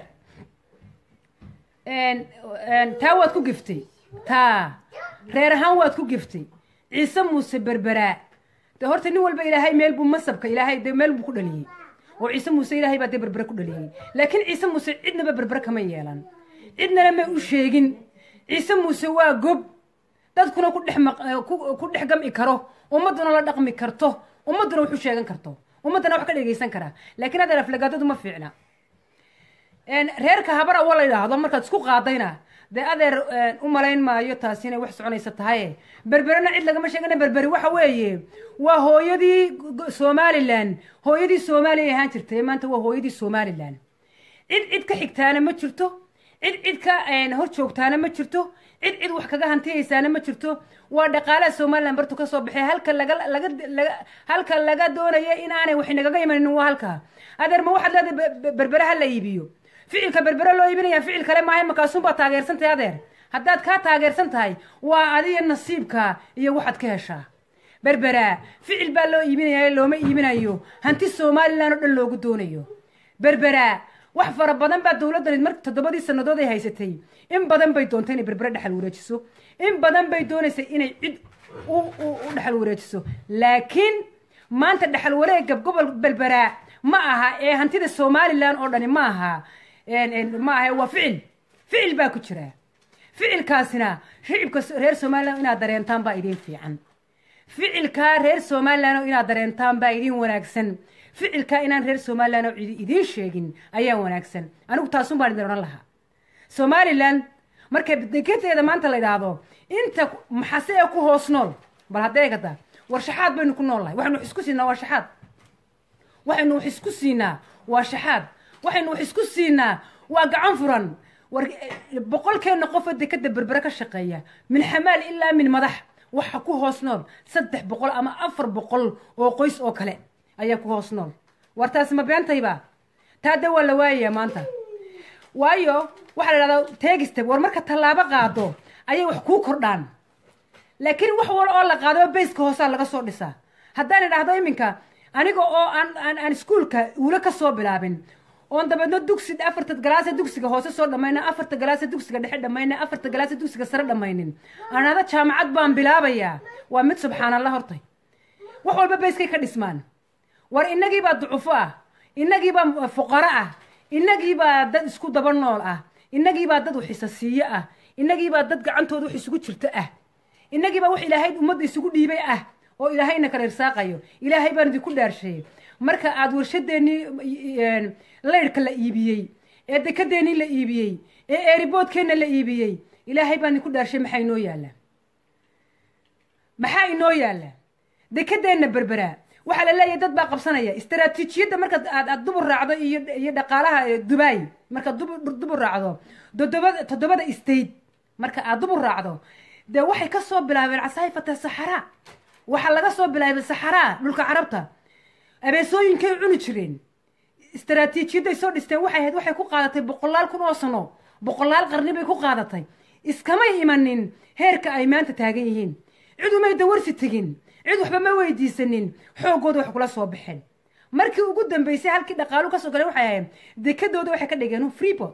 taa waad ku giftay taa reer ahaan waad ku giftay ciise muuse berberaa de horta nin walba ilaahay meel buu masabka ilaahay de meel buu ku dhaliyey oo ciise muuse ilaahay baa dee berbere ku dhaliyey laakiin ciise muuse cidnaba berbere kama yeelan cidnana may u sheegin ciise muuse waa gob dadkuna ku dhex gam'i karo ummadduna la dhaqmi karto ummadduna wax u sheegan karto ummaddana wax ka dhegaysan karaa laakiin adeer aflagaadadu ma fiicna reerka habar awa la yidhaahdo markaad isku qaadayna dee adeer u malayn maayo taasi inay wax soconaysa tahaye berberena cid lagama sheegana berberi waxa weeye waa hooyadii somalilan hooyadii soomaaliya ahaan jirtay maanta waa hooyadii somalilan cid ka xigtaana ma jirto cid ka hor joogtaana ma jirto cid wax kaga hantiyaysaana ma jirto waa dhaqaalaha somalilan bartu ka soo baxay halka laga doonaya in aanay wax nagaga imanin waa halka adeer ma waxaad leedahay berbere ha la iibiyo ficilka berbere loo iibinaya ficil kale maayo markaasunbaa taageersan tahay adeer haddaad kaa taageersan tahay waa adiga nasiibka iyo waxaad ka heshaa berbera ficil baa loo iibinaya looma iibinayo hanti somalilan oo dhan loogu doonayo berbera wax fara badan baa dowladdan marka 7 sanadood ay haysatay in badan bay doontay inay berbere dhaxal wareejiso in badan bay doonaysay inay cid u dhaxal wareejiso laakiin maanta dhaxal wareegga gobol berbera ma aha ee hantida somalilan oo dhani ma aha waa ficil baa ku jira ficilkaasina shicibka reer somalilan inaad dareentaan baa idin fiican ficilka reer somalilan inaad dareentaan baa idin wanaagsan ficilka inaan reer somalilan oo idin sheegin ayaa wanaagsan anigu taasun baan idin odhan lahaa somalilan markay deketeeda maanta la yidhaahdo inta maxase ee ku hoos nool bal haddee gada warshaxaad baynu ku nool lahay waxaynu wax isku siinaa warshaxaad waxaynu wax isku siinaa waa shaxaad waxaynu wax isku siinaa waa gacan furan war boqolkeena qof dekada berbere ka shaqeeya min xamaal ilaa min madax waxa ku hoos nool 300 ama 400 oo qoys oo kale ayaa ku hoos nool war taas ma beentayba taade waa la waayay maanta waayo waxa la yiraahdaa teegiste war marka tallaabo qaado ayay wax ku kordhaan laakiin wax wal oo la qaado bayska hoosa laga soo dhisaa haddaan idhaahdo iminka aniga oo aan iskuulka uula ka soo bilaabin oon dabadno dugsiga 4 galaas dugsiga hoose soo dhamayna 4 galaas dugsiga dhexe dhamayna 4 galaas dugsiga sare dhamaynin anada jaamacad baan bilaabayaa waa mid subxaanallah hortay wax walba bayskay ka dhismaan war inagii baa ducufo ah inagii baa fuqara ah inagii baa dad isku daba nool ah inagii baa dad waxisasiiye ah inagii baa dad gacantooda wax isugu jirta ah inagii baa wax ilaahay ummadda isugu dhiibay ah oo ilaahayna kala irsaaqayo ilaahay baan idinku dhaarshay marka aad warshadeennii laydhka la iibiyey ee dekedeennii la iibiyey ee eeriboodkeenna la iibiyey ilaahay baan idinku dhaarshay maxaa inoo yaalla maxaa inoo yaalla dekedeenna berberaa waxaa la leeyahay dad baa qabsanaya istaraatiijiyadda markaad aad dubur raacdo iyo dhaqaalaha dubai markaad dubur raacdo toddobada state marka aad dubur raacdo dee waxay ka soo bilaabeen casaayfata saxaraa waxaa laga soo bilaabay saxaraa dhulka carabta abeesooyinkay cuni jireen istaraatiijiyadday soo dhisteen waxay ahayd waxay ku qaadatay 100 kun oo sano 100 qarni bay ku qaadatay iskamay imanin heerka ay maanta taagan yihiin cid umay dawarsi tegin cid waxba ma weydiisanin xoogooda wax kula soo baxeen markii ugu dambeysay halkii dhaqaalu ka soo galay waxay ahayd dekadooda waxay ka dhigeen freeport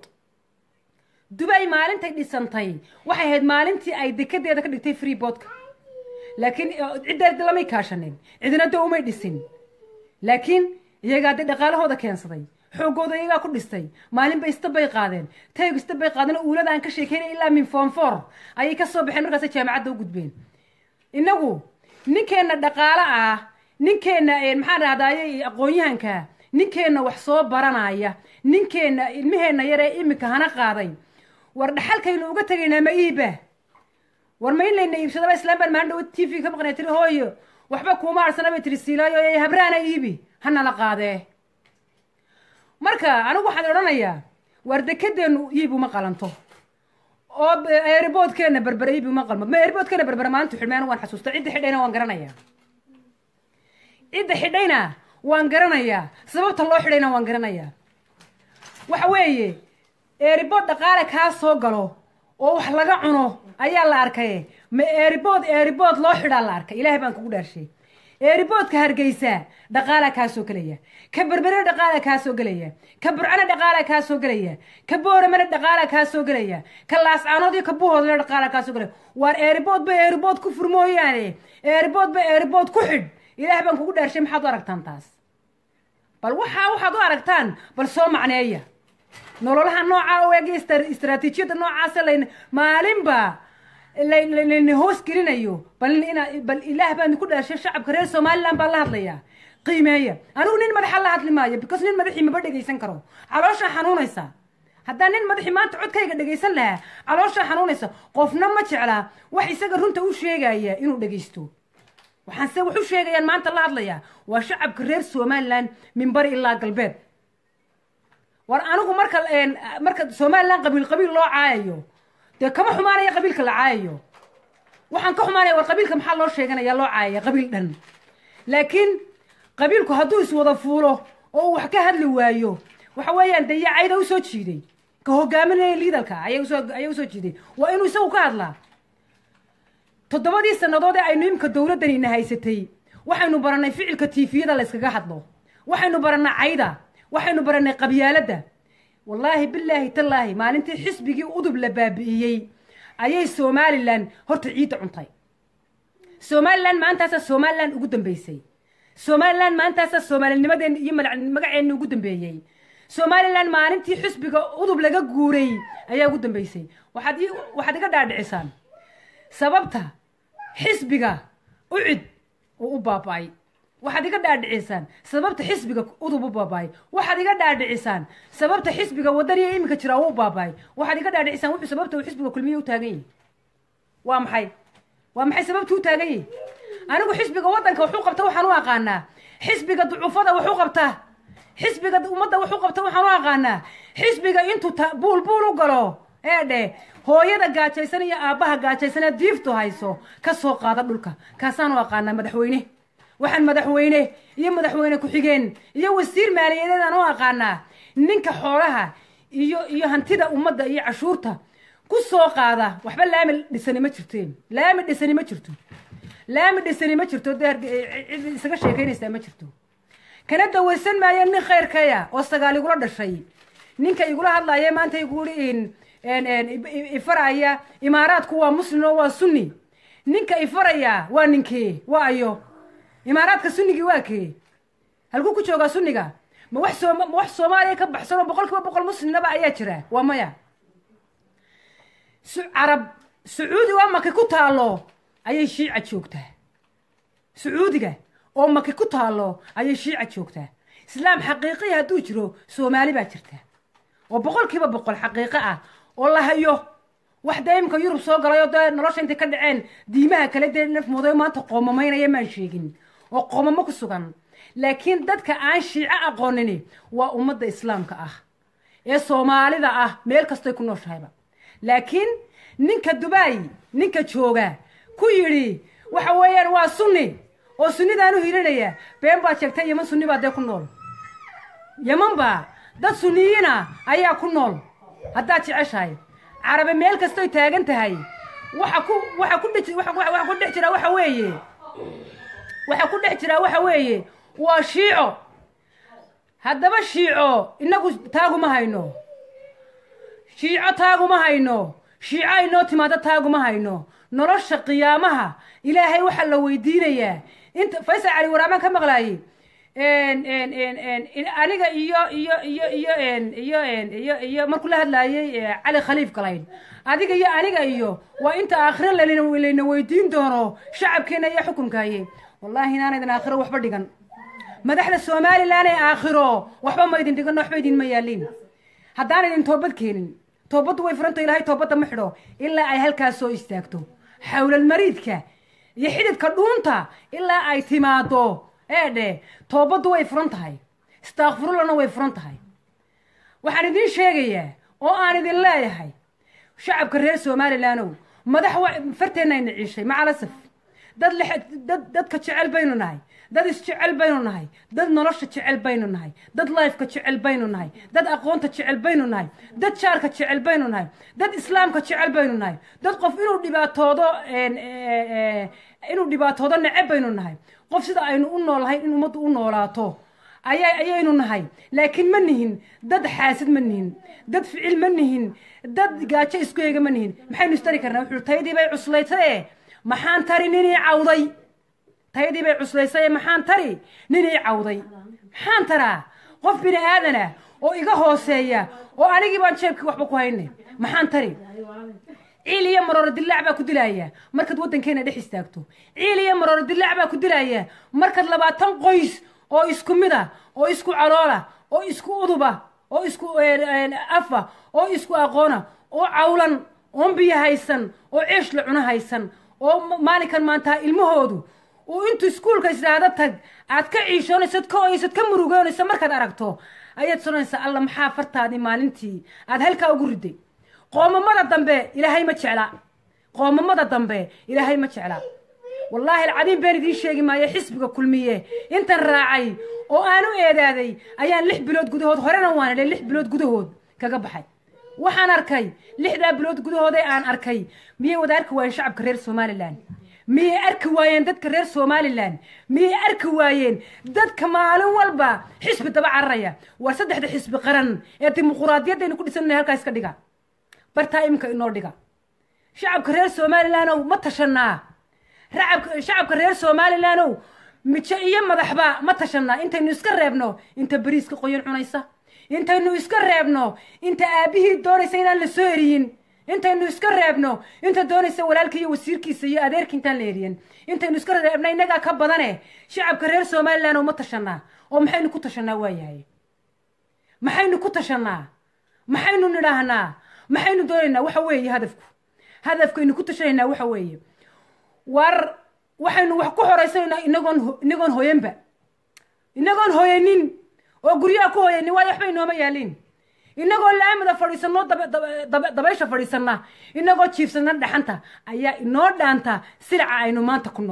dubai maalintay dhisantay waxay ahayd maalintii ay dekadeeda ka dhigtay freeportka laakiin cidda lamay kaashanin cidina doo umay dhisin laakiin iyagaa dee dhaqaalahooda keensaday xoogooda iyagaa ku dhistay maalinba istabay qaadeen taygu istabay qaadeen uulada aan ka sheekeynay ilaa min form 4 ayay ka soo baxeen markaasay jaamacadda u gudbeen inagu ninkeenna dhaqaale ah ninkeenna maxaan rahdaaye aqoon-yahanka ninkeenna wax soo baranaya ninkeenna ilmaheenna yaree imika hana qaaday war dhaxalkaynu uga tegaynaa ma iiba war ma in layna iibsadaba islaam baan maalin dhawo t v ka maqnay tiri hooyo waxba kuuma arsana bay tiri siilaayo ee habraana iibi hanala qaadee marka anigu waxaan odhanayaa war dekedeennu iibu ma qalanto oo eeriboodkeenna berbere iibu ma qalmo ma eeriboodkeenna berbere maalintu xidhmeen waan xasuusta cidda xidhayna waan garanayaa cidda xidhayna waan garanayaa sababta loo xidhayna waan garanayaa waxa weeye eeribood dhaqaale kaa soo galo oo wax laga cuno ayaa la arkay ma eeribood loo xidhaa la arkay ilaahay baan kugu dhaarshay eeriboodka hargeysa dhaqaala kaa soo gelaya ka berbere dhaqaala kaa soo gelaya ka burcana dhaqaala kaa soo gelaya ka booramana dhaqaala kaa soo gelaya ka laascaanood iyo ka buhoodna dhaqaala kaa soo gelaya waar eeribood ku furmooyaane eeribood ku xidh ilaahay baan kugu dhaarshay maxaad u aragtaan taas bal waxaad u aragtaan bal soo macneeya nololaha nooca oo eeg istaraatiijiyadda noocaas maalinba layna hoos gelinayo bal ilaah baan ku dhashay shacabka reer Soomaaliland baa la hadlaya qiimeeya anigu nin madaxa la hadli maayo because nin madaxii ma dhageysan karo caloosha xanuunaysa haddaan nin madaxii maanta codkayga dhageysan lahaa caloosha xanuunaysa qofna ma jecla wax isaga runta u sheegaya inuu dhageysto waxaan se wax u sheegayaan maanta la hadlaya waa shacabka reer Soomaaliland min bari ilaa galbeed war anigu marka Soomaaliland qabiil loo caayayo dee kama xumaanaya qabiilka la caayayo waxaan ka xumaanaya war qabiilka maxaa loo sheeganaya loo caayaya qabiil dhan laakiin qabiilku hadduu iswada fuulo oo wax ka hadli waayo waxa weeyaan dee yacayda u soo jiiday ka hogaaminaya liidalka ayay u soo jiiday waa inuu isagu ka hadlaa 7 sannadood ee aynu imka dowladdanina haysatay waxaynu baranay ficilka tiifiyada la iskaga hadlo waxaynu baranay cayda waxaynu baranay qabyaaladda wallaahi billaahi tallaahi maalintii xisbigii udub la baabi'iyey ayay Somaliland horta ciidda cuntay Somaliland maantaasa Somaliland ugu dambeysay Somaliland maantaasa Soomaalinimadeen iyo magaceena ugu dambeeyay Somaliland maalintii xisbiga udub laga guuray ayaa ugu dambeysay waxaad iga dhaadhicisaan sababta xisbiga ucid u baabay waxaad iga dhaadhicisaan sababta xisbiga udub u baabay waxaad iga dhaadhicisaan sababta xisbiga wadaniga imika jira uu baabay waxaad iga dhaadhicisaan wuxuu sababta xisbiga kulmiye u taagan yahay waa maxay sababtu u taagan yahay anigu xisbiga wadanka wuxuu qabta waxaan u aqaanaa xisbiga ducufada wuxuu qabta xisbiga ummadda wuxuu qabta waxaan u aqaanaa xisbiga intuu buul u galo eedhe hooyada gaajaysan iyo aabbaha gaajaysan diiftu hayso ka soo qaada dhulka kaasaan u aqaanaa madaxweyne waxaan madaxweyne iyo madaxweyne ku-xigeen iyo wasiir maaliyadeed aan u aqaanaa ninka xoolaha iyo hantida ummadda iyo cashuurta ku soo qaada waxba laami dhisani ma jirteen laami dhisani ma jirto cid isaga sheekaynaysaa ma jirto kana dawaysan maayo nin khayrkaya oo sagaal igula dhashay ninka igula hadlaya maanta igu ifaraya imaaraadku waa muslim oo waa sunni ninka ifaraya waa ninkee waa ayo imaaraadka sunnigii waa kee halkuu ku joogaa sunniga ma wax Soomaaliya ka baxsan oo 100% muslimnaba ayaa jira waa maya carab sacuudi waa maka ku taalo ayay shiica joogtaa sacuudiga oo maka ku taalo ayay shiica joogtaa islaam xaqiiqi hadduu jiro soomaali baa jirta oo boqolkiiba boqol xaqiiqo ah oo la hayo wax daymka yurub soo galayo dee nolosha intay ka dhaceen diimaha kale dee naf moodayo maanta qoomamaynaya maan sheegin oo qoomamo ku sugan laakiin dadka aan shiico aqoonini waa ummadda islaamka ah ee soomaalida ah meel kastoy ku nooshahayba laakiin ninka dubai ninka jooga ku yidhi waxa weeyaan waa sunni oo sunnidaan u hilinaya been baad sheegtay yeman sunni baa dee ku nool yeman baa dad sunniyiina ayaa ku nool haddaad jeceshahay carabi meel kastoy taagan tahay waxa ku dhex jira waxa weeye waa shiico haddaba shiico inagu taaguma hayno shiico inoo timaado taaguma hayno nolosha qiyaamaha ilaahay waxaa la weydiinayaa inta faysal cali waraamaan ka maqlaayey aniga iyo markuu la hadlaayey cali khaliif galayn adiga iyo aniga iyo waa inta aakhiro layna weydiin doono shacabkeena iyo xukunkaye wallaahi inaanaydan aakhiro waxba dhigan madaxda somalilan ee aakhiro waxba ma idin dhigan waxba idin ma yaalin haddaan idin toobad keenin toobaddu way furanta ilaahay toobadda ma xidho ilaa ay halkaas soo istaagto xawlal mariidka iyo xididka dhuunta ilaa ay timaado eedhe toobaddu way furan tahay istaakfirullahna way furan tahay waxaan idin sheegayaa oo aan idin leeyahay shacabka reer somalilandow madax farteenna ayna ciishay macalasaf dadka jecel baynu nahay dad isjecel baynu nahay dad nolosha jecel baynu nahay dad lifeka jecel baynu nahay dad aqoonta jecel baynu nahay dad jaarka jecel baynu nahay dad islaamka jecel baynu nahay dad qof inuu dhibaatoodo neceb baynu nahay qof sida aynu u noolahay in ummaddu u noolaato ayaynu nahay laakiin ma nihin dad xaasid ma nihin dad ficil ma nihin dad gaajo isku eega ma nihin maxaynu istari karnaa wuxuu taydii bay cuslaytae maxaan tari ninii cawday taydii bay cuslaysay maxaan tari ninii cawday maxaan taraa qof bini aadana oo iga hooseeya oo anigii baan jeebkii waxba ku haynay maxaan tari ciil iyo marooro dilaac baa ku dilaya markaad waddankeena dhex istaagto ciil iyo marooro dilaac baa ku dilaya markaad 20 qoys oo isku mid ah oo isku caloola oo isku uduba oo isku afa oo isku aqoona oo cawlan oo biyo haysan oo ciish la cuna haysan oo maalinkan maanta ilmahoodu oo intu iskuulka isdaada tag aad ka ciishoonaysid ka oysid ka murugoonaysid markaad aragto ayaad sonaysaa alla maxaa fartaadii maalintii aad halkaa ugu riday qoomamada dambe ilaahay ma jecla wallaahi alcadiim been idiin sheegi maayo xisbiga kulmiye intan raacay oo aan u eedaaday ayaan 6 bilood gudahood horena waan idhay 6 bilood gudahood kaga baxay waxaan arkay 6 bilood gudahood ee aan arkay miyay wada arki waayeen shacabka reer somalilan miyay arki waayeen dadka reer somalilan miyay arki waayeen dadka maalin walba xisbi daba cararaya war 3 xisbi qaran ee dimuqraadiyadda ku dhisanay halkaas ka dhiga bartaa imka inoo dhiga shacabka reer somalilan ma tashanaa shacabka reer somalilan mijo iyo madaxba ma tashanaa intaynu iska reebno inta bariiska qoyan cunaysa intaynu iska reebno inta aabihii doonaysa inaan la soo eriyin intaynu iska reebno inta doonaysa walaalka iyo wasiirkiisa iyo adeerka intaan la eriyin intaynu iska reebna inagaa ka badane shacabka reer somalilan ma tashanaa oo maxaynu ku tashanaa waayahay maxaynu ku tashanaa maxaynu nidhaahnaa maxaynu doonaynaa waxa weeye hadafkaynu ku tashanaynaa waxa weeye war waxaynu wax ku xoreysanaynaa inagoon hooyanin oo guryaha ku hooyanin waayo waxba inooma yaalin inagoo laamida fadhiisano dabaysha fadhiisana inagoo jiifsana dhaxanta ayaa inoo dhaanta siraca aynu maanta ku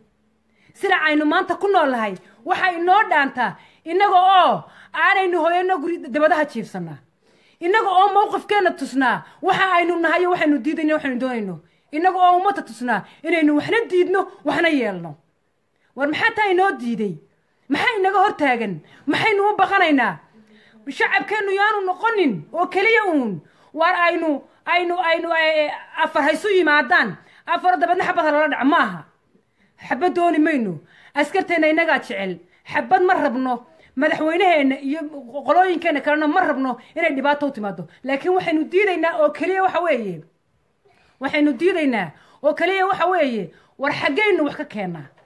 noolahay waxa inoo dhaanta inaga oo aanaynu hooyano guri dabadaha jiifsana inaga oo mowqifkeena tusnaa waxa aynu nahay waxaynu diidayno waxaynu doonayno inaga oo ummada tusnaa inaynu waxna diidno waxna yeelno war maxaa taa inoo diiday maxay inaga hortaagan maxaynu u baqanaynaa shacabkeenu yaanu noqonin oo keliya uun war aynu afar haysu yimaadaan afar dabadna xabad lala dhac maaha xabad dooni mayno askarteena inagaa jecel xabad ma rabno madaxweynaheena iyo qolooyinkeena kalena ma rabno inay dhibaato u timaado laakiin waxaynu diidaynaa oo keliya waxa weeye war xaggaynu wax ka keennaa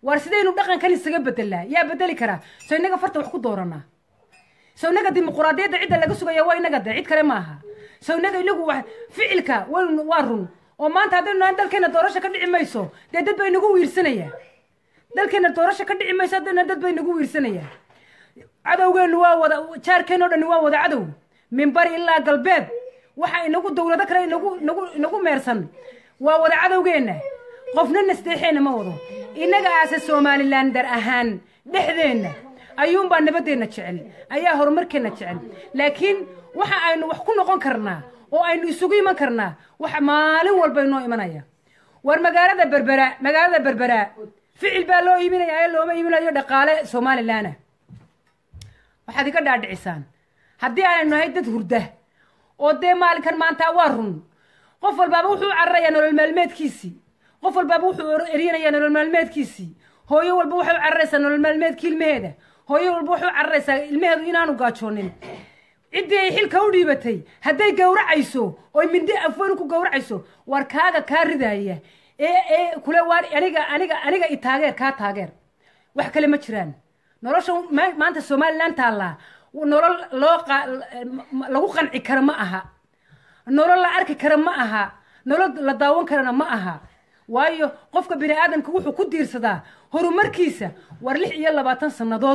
war sidaynu dhaqankan isaga bedelaa yaa bedeli karaa soo inaga farta wax ku dooranaa soo inaga dimuqraadiyadda cidda laga sugaya waa inaga cid kale maaha soo inaga inagu wax ficilka waa run oo maanta haddaynu nahay dalkeena doorasho ka dhici mayso dee dad bay nagu wiirsanayaan dalkeena doorasho ka dhici mayso haddaynu dad bay nagu wiirsanayaan cadowgeenu waa wada jaarkeen oo dhan waa wada cadow min bari ilaa galbeed waxa inagu dawlado kale inagu meersan waa wada cadowgeena qofna nasteexeena ma wado inaga aasa Somaliland dar ahaan dhexdeena ayuun baa nabadeena jecel ayaa horumarkeena jecel laakiin waxa aynu wax ku noqon karnaa oo aynu isugu iman karnaa wax maalin walba inoo imanaya war magaalada berbera ficil baa loo iibinayaa looma iibinayo dhaqaale Somaliland waxaad iga dhaadhicisaan haddii aanay nahay dad hurda oo dee maalinkan maanta waa run qof walbaaba wuxuu cararayaa nolol maalmeedkiisii qof walbaaba wuxuu erinayaa nolol maalmeedkiisii hooyo walba waxay cararaysaa nolol maalmeedkii ilmaheeda hooyo walba wuxuu cararaysaa ilmaheedu inaanu gaajoonin ciddii ay xilka u dhiibatay hadday gowracayso oo mindi afweyn ku gowracayso war kaaga kaa ridaya kule waar aniga i taageer wax kale ma jiraan nolosha maanta Somaliland taala nolol lagu qanci karo ma aha nolol la arki karo ma aha nolol la daawan karana ma aha waayo qofka bini aadamka wuxuu ku diirsadaa horumarkiisa war 26 sanadood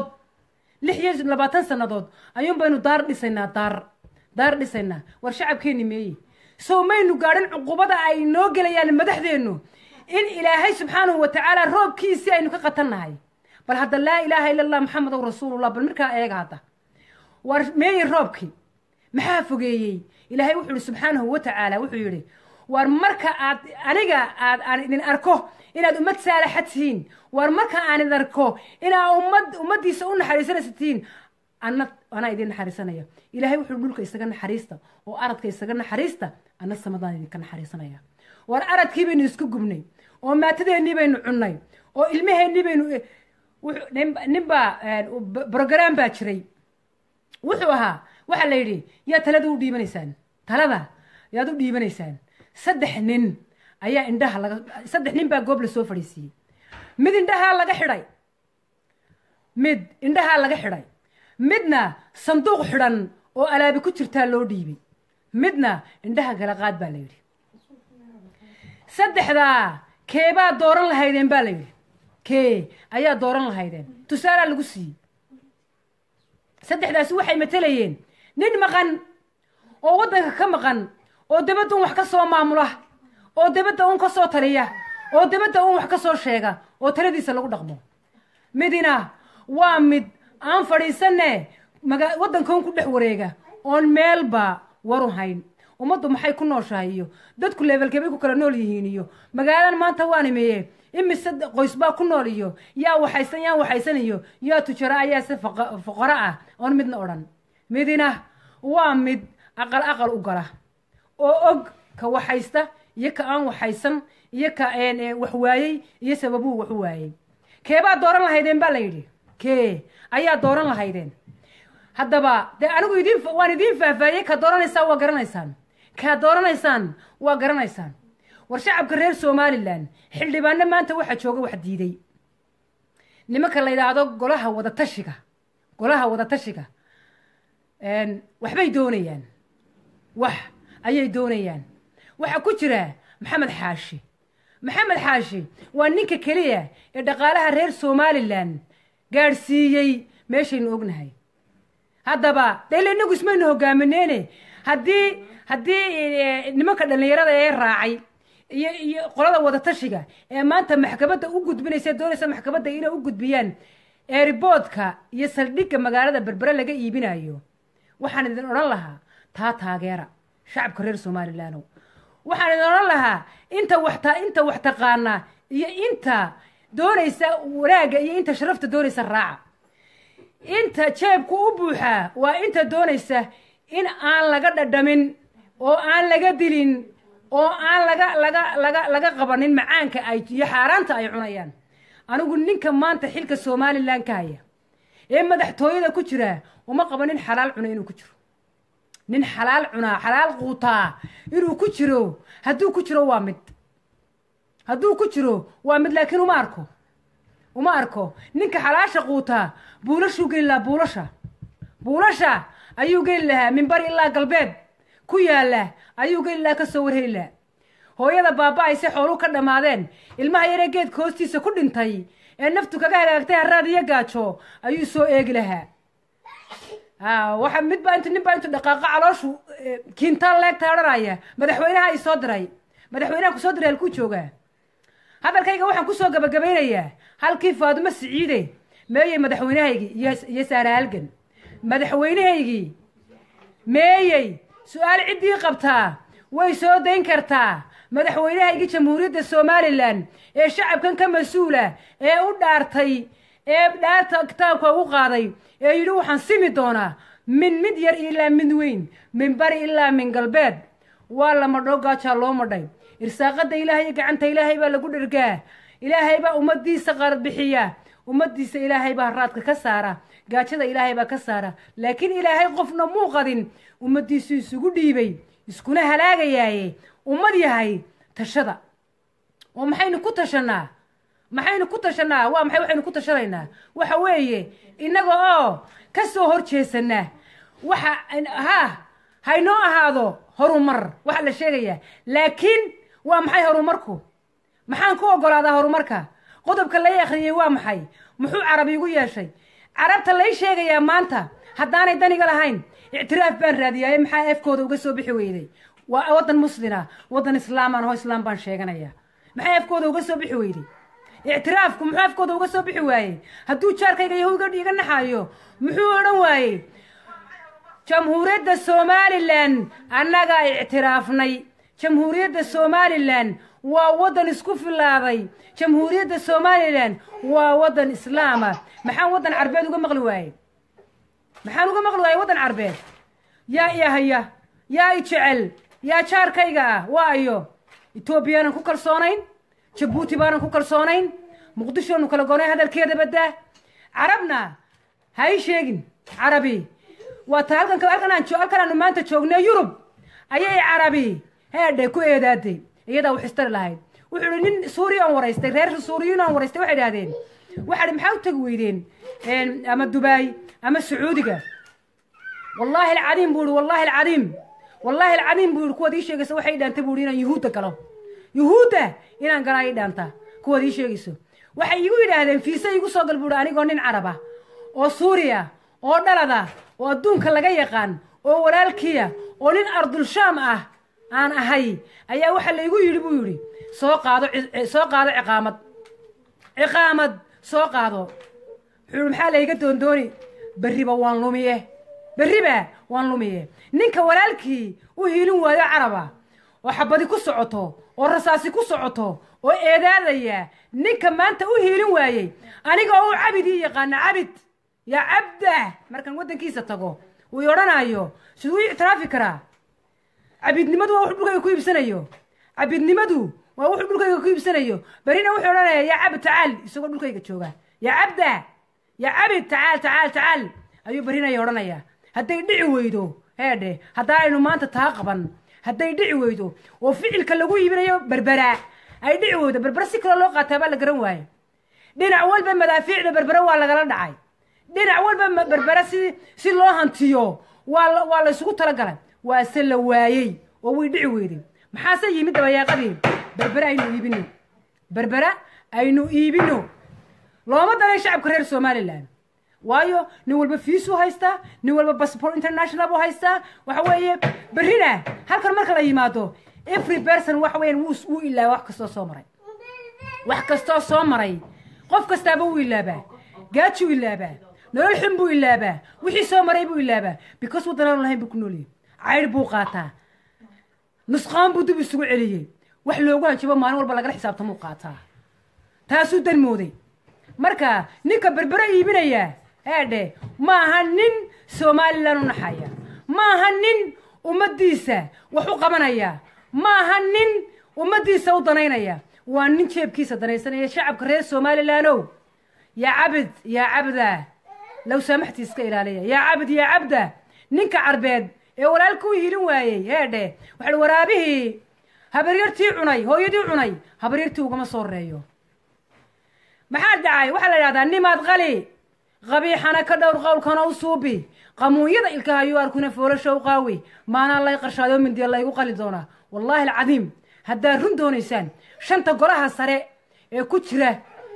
26 sanadood ayuun baynu daar dhisaynaa war shacabkeeni meeyey soo maynu gaadhin cuqubada ay noo gelayaan madaxdeenu in ilaahay subxaanahu wa tacaala roobkiisii aynu ka qatannahay bal hadda laa ilaaha ila allah maxamedow rasuulullah bal markaa eega hadda war meeyey roobkii maxaa fogeeyey ilaahay wuxuu yidhi subxaanahu wa tacaala wuxuu yidhi war marka aan idin arko inaad ummad saalaxa tihiin war marka aan idin arko inaa ummaddiisa u naxariisanaysatiin anaa idin naxariisanaya ilaahay wuxuu dhulka isaga naxariista oo aradka isaga naxariista ana samadaan idinka naxariisanaya war aradkii baynu isku gubnay oo maatadeennii baynu cunnay oo ilmaheennii baynu ninbaa program baa jiray wuxuu ahaa waxaa la yidhi yaa talada u dhiibanaysaan talada yaad u dhiibanaysaan 3 nin ayaa indhaha 3 nin baa goob la soo fadhiisiyey mid indhaha laga xidhay midna sanduuq xidhan oo alaabi ku jirtaa loo dhiibay midna indhaha kala qaad baa la yidhi 3daa keebaa dooran lahaydeen baa la yidhi kee ayaa dooran lahaydeen tusaalaa lagu siiyey 3daasi waxay matalayeen nin maqan oo waddanka ka maqan oo dabadda wax ka soo maamula oo dabadda ka soo taliya oo dabadda wax ka soo sheega oo taladiisa lagu dhaqmo midina waa mid aan fadhiisanne waddankan ku dhex wareega oon meelba waru hayn ummaddu maxay ku nooshahay iyo dadku levelkeebay ku kala nool yihiin iyo magaaladan maanta waa nimeeye imise qoys baa ku nool iyo yaa waxaysan iyo yaa tujara ayaa si fuqara ah oon midna odhan midina waa mid aqal u gala oo og ka waxaysta iyo ka aan waxaysan iyo ka wax waayey iyo sababuu wax u waayey keebaa dooran lahaydeen baa la yidhi kee ayaa dooran lahaydeen haddaba dee anigu waan idiin faahfaahiyey ka dooranaysaan waa garanaysaan war shacabka reer Somaliland xildhibaano maanta waxa jooga wax diiday nimanka la yiraahdo golaha wada tashiga waxbay doonayaan ayay doonayaan waxa ku jira maxamed xaashi waa ninka kaliya ee dhaqaalaha reer Somaliland gaarsiiyey meeshaynu ognahay haddaba dayla inagu ismaynu hogaamineyne haddii nimanka dhalinyarada ee raacay iyo qolada wada tashiga ee maanta maxkamadda u gudbinaysa doonaysa maxkamadda inay u gudbiyaan airportka iyo saldhigga magaalada berbera laga iibinayo waxaan idin odhan lahaa taa taageera shacabka reer Somaliland waxaan idin odhan lahaa inta wax taqaana iyo inta doonaysa waraaga iyo inta sharafta doonaysa raaca inta jeebku u buuxa waa inta doonaysa in aan laga dhadhamin oo aan laga dilin oo aan laga qabanin macaanka ay iyo xaaraanta ay cunayaan anigu ninka maanta xilka Somaliland ka haya ee madaxtooyada ku jira uma qabanin xalaal cuna inuu ku jiro nin xalaal cuna xalaal quutaa inuu ku jiro hadduu ku jiro waa mid laakiin وما أركو نك حلاشة قوتا بولشو قيل بولشة أيو قيل لها من بري الله قلبيد كويا له أيو قيل لها كسور هيلا هو يلا بابا يسحولو كنا مادين الماء يرجع كوستي سكون انتهي النفتو كجا كتير الرادي يجاتشو أيو سو إجلها واحد متبا أنت نبا أنت دقيقة على شو كينتال لك ترايا مدحوينها يصدري مدحوينها كصدري الكوتشوجا هذا الكيكة واحد كوسو جبينيا هل كيف هذا مسعيدة ما هي مدحوينها يجي يسار هالجن مدحوينها يجي ما هي سؤال عدي قبتها ويسو دين كرتها مدحوينها يجي جمهورية الصوماليلاند الشعب كان كمسؤولة ودارتي دارت كتابك وقاضي يروح نسمي دونا من مدير إلى من وين من بري إلى من قلبات والله مردوقات شالله مردي إرساقات إلهي قعنت إلهي بقى لقول إرقاه إلهي بقى أمدي سقارت بحياه أمدي إلهي بقى راتك كسارة قاتشة إلهي بقى كسارة لكن إلهي قفنا موقضين أمدي سيسو ديبي يسكنها هلاقي ياهي أمدي هاي تشدى ومحين كتشنا maxaynu ku tashanaa waa maxay waxaynu ku tashanaynaa waxa weeye inaga oo ka soo horjeesana waxa haynoo ahaado horumar waxa la sheegaya laakiin waa maxay horumarku maxaan ku ogolaadaa horumarka qodobka la akhriyay waa maxay muxuu carabigu yeeshay carabta la sheegaya maanta haddaanay daniga lahayn i'tiraaf baan raadiyay maxaa afkooda uga soo bixi weeyday waa wadan muslima wadan islaaman oo islaam baan sheeganaya maxaa afkooda uga soo bixi weeyday اعترافكم محافكو دوغا سو بخي واي هدو جاركايغا يهوغا ديغا نخايو محو اودان واي جمهورية الصوماليلاند انغا اعترافني جمهورية الصوماليلاند waa wadan isku filaaday jamhuuriyadda Soomaaliland waa wadan islaama maxaan wadan carbeed uga maqli waayay wadan carbeed yaa jecel yaa jaarkayga waayo Ethiopian ku kalsoonayn Djibouti baan ku kalsoonayn Muqdisho nu kala goonay hadalkeeda badda Arabna hay sheegin Arabi waa halkan maanta joognay Yurub ayay Arabi heede ku eedaaday iyada wax istar lahayd wuxuu nin Suuriyan wareystay reer Suuriyan wareystay waxay yiraahdeen waxa maxay u tag weydeen ama Dubai ama Sacuudiga wallahi العظيم بقول كودي شيء قصة واحد أنت بقولين يهودا كلام يهودا إن قراي دانتا كودي شيء قصة واحد يقول هذا في سي يقول صقل بوراني قانين عربة أو سوريا أو دلدا أو دون كلا جاي قان أو ورالكيا أو لين أرض الشام أنا هاي أي واحد اللي يقول سوق هذا إقامة سوق هذا حلم حاله يقدون دوني بالربا وان لوميه ninka walaalkii u hiilin waayo caraba oo xabadi ku socoto oo rasaasi ku socoto oo eedaadaya ninka maanta u hiilin waayay aniga oo cabidi yaqaan cabid ya abda markan wadankiisa tago uu yoranayo sidoo i'tiraafi kara cabidnimadu waa wax dhulka ku iibsanayo cabidnimadu waa wax dhulka ku iibsanayo barina wuxuu oranaya ya abd taal isagoo dhulkayga jooga ya abda ya abid taal ayuu barina yoranaya haday dhici weydo هذا هذا إنه ما أنت تاقبا هذا يدعي ويدو وفعل كلجو يبنيه بربرة يدعي ويدو بربرة سكر اللقة تبع الجرواي دين أول بمدافع بربرة ولا جران دعي دين أول بربرة سي الله هنتيو ولا سقوط الجران وسلواي ويدعي ويدو محاسة يمد ويا قديم بربرة إنه يبنو لو ما ترى شعب كرير سوماليلاند وايو نقول بفيسو هايستا نقول بباسبور انترناشنال بو هايستا وحوي برينا halkan marka la yimaado every person waxweyn wuu ilaa wax kasto soo maray qof kastaaba wuu ilaaba gaaji wuu ilaaba nolol xun buu ilaaba wixii soo maray buu ilaaba because wadan lahayn buu ku nooliyay cayr buu qaataa nusqaan buu dib isugu celiyay wax loogu hanjibo maalin walba laga xisaabtamo qaataa taasuu dan mooday marka ninka berbera iibinaya هذا ما هنن سوماليلاند نحيا ما هنن ومديسة وحقا منايا ما هنن ومديسة وطنينيا وانن شيب كيسة دنيسان يا شعب كرير سوماليلاند يا عبد لو سمحتي اسكيل عليا يا عبد نينك عربيد يا ولالكو يهيلون وايي هذا وحل ورابيه هبريرتي عني هو يدي عني هبريرتي وقما صوريو maxaa dhacay waxaa la yidhahdaa nimaad qali qabiixana ka dhowr qowlkana u suubi qamuunyada ilkaha ayuu arkuna foolasha u qaawi maanaa lay qarshaayo mindiya laygu qali doonaa wallaahi alcadiim haddaad run doonaysaan shanta golaha sare ee ku jira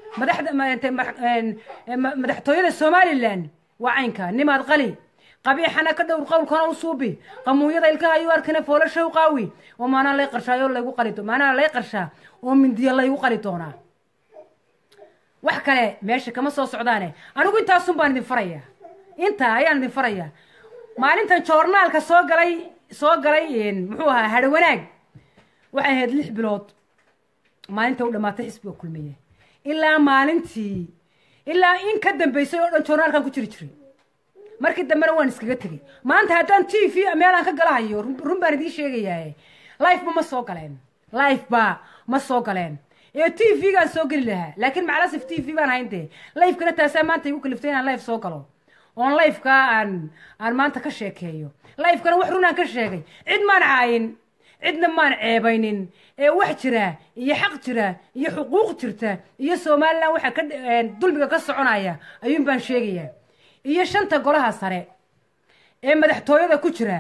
madaxtooyada somalilan waa caynka nimaad qali qabiixana ka dhowr qowlkana u suubi qamuunyada ilkaha ayuu arkina foolasha u qaawi oo maanaa lay qarshaayo laygu qali maanaa lay qarshaa oo mindiya laygu qali doonaa wax kale meesha kama soo socdaane anigu intaasun baan idin farayaa intaa ayaan idin farayaa maalintan joornaalka soo galay muxuu ahaa hadho wanaag waxay ahayd 6 bilood maalinta u dhammaatay xisbiga kulmiye ilaa maalintii ilaa in ka dambaysay oo dhan joornaalkan ku jiri jiray markii dambena waan iskaga tegey maanta haddaan t v meelaan ka galahayo run baan idiin sheegayaa life ba ma soo galeen ee t v-gaan soo geli lahaa laakiin macalasif t v baan hayntee lifekana taasaa maanta igu kaliftay inaan life soo galo oon lifeka aan maanta ka sheekeeyo lifekana wax runaan ka sheegay cid maan caayin cidna maan ceebaynin ee wax jira iyo xaq jira iyo xuquuq jirta iyo somalilan waxa ka dulmiga ka soconaya ayuun baan sheegayaa iyo shanta golaha sare ee madaxtooyada ku jira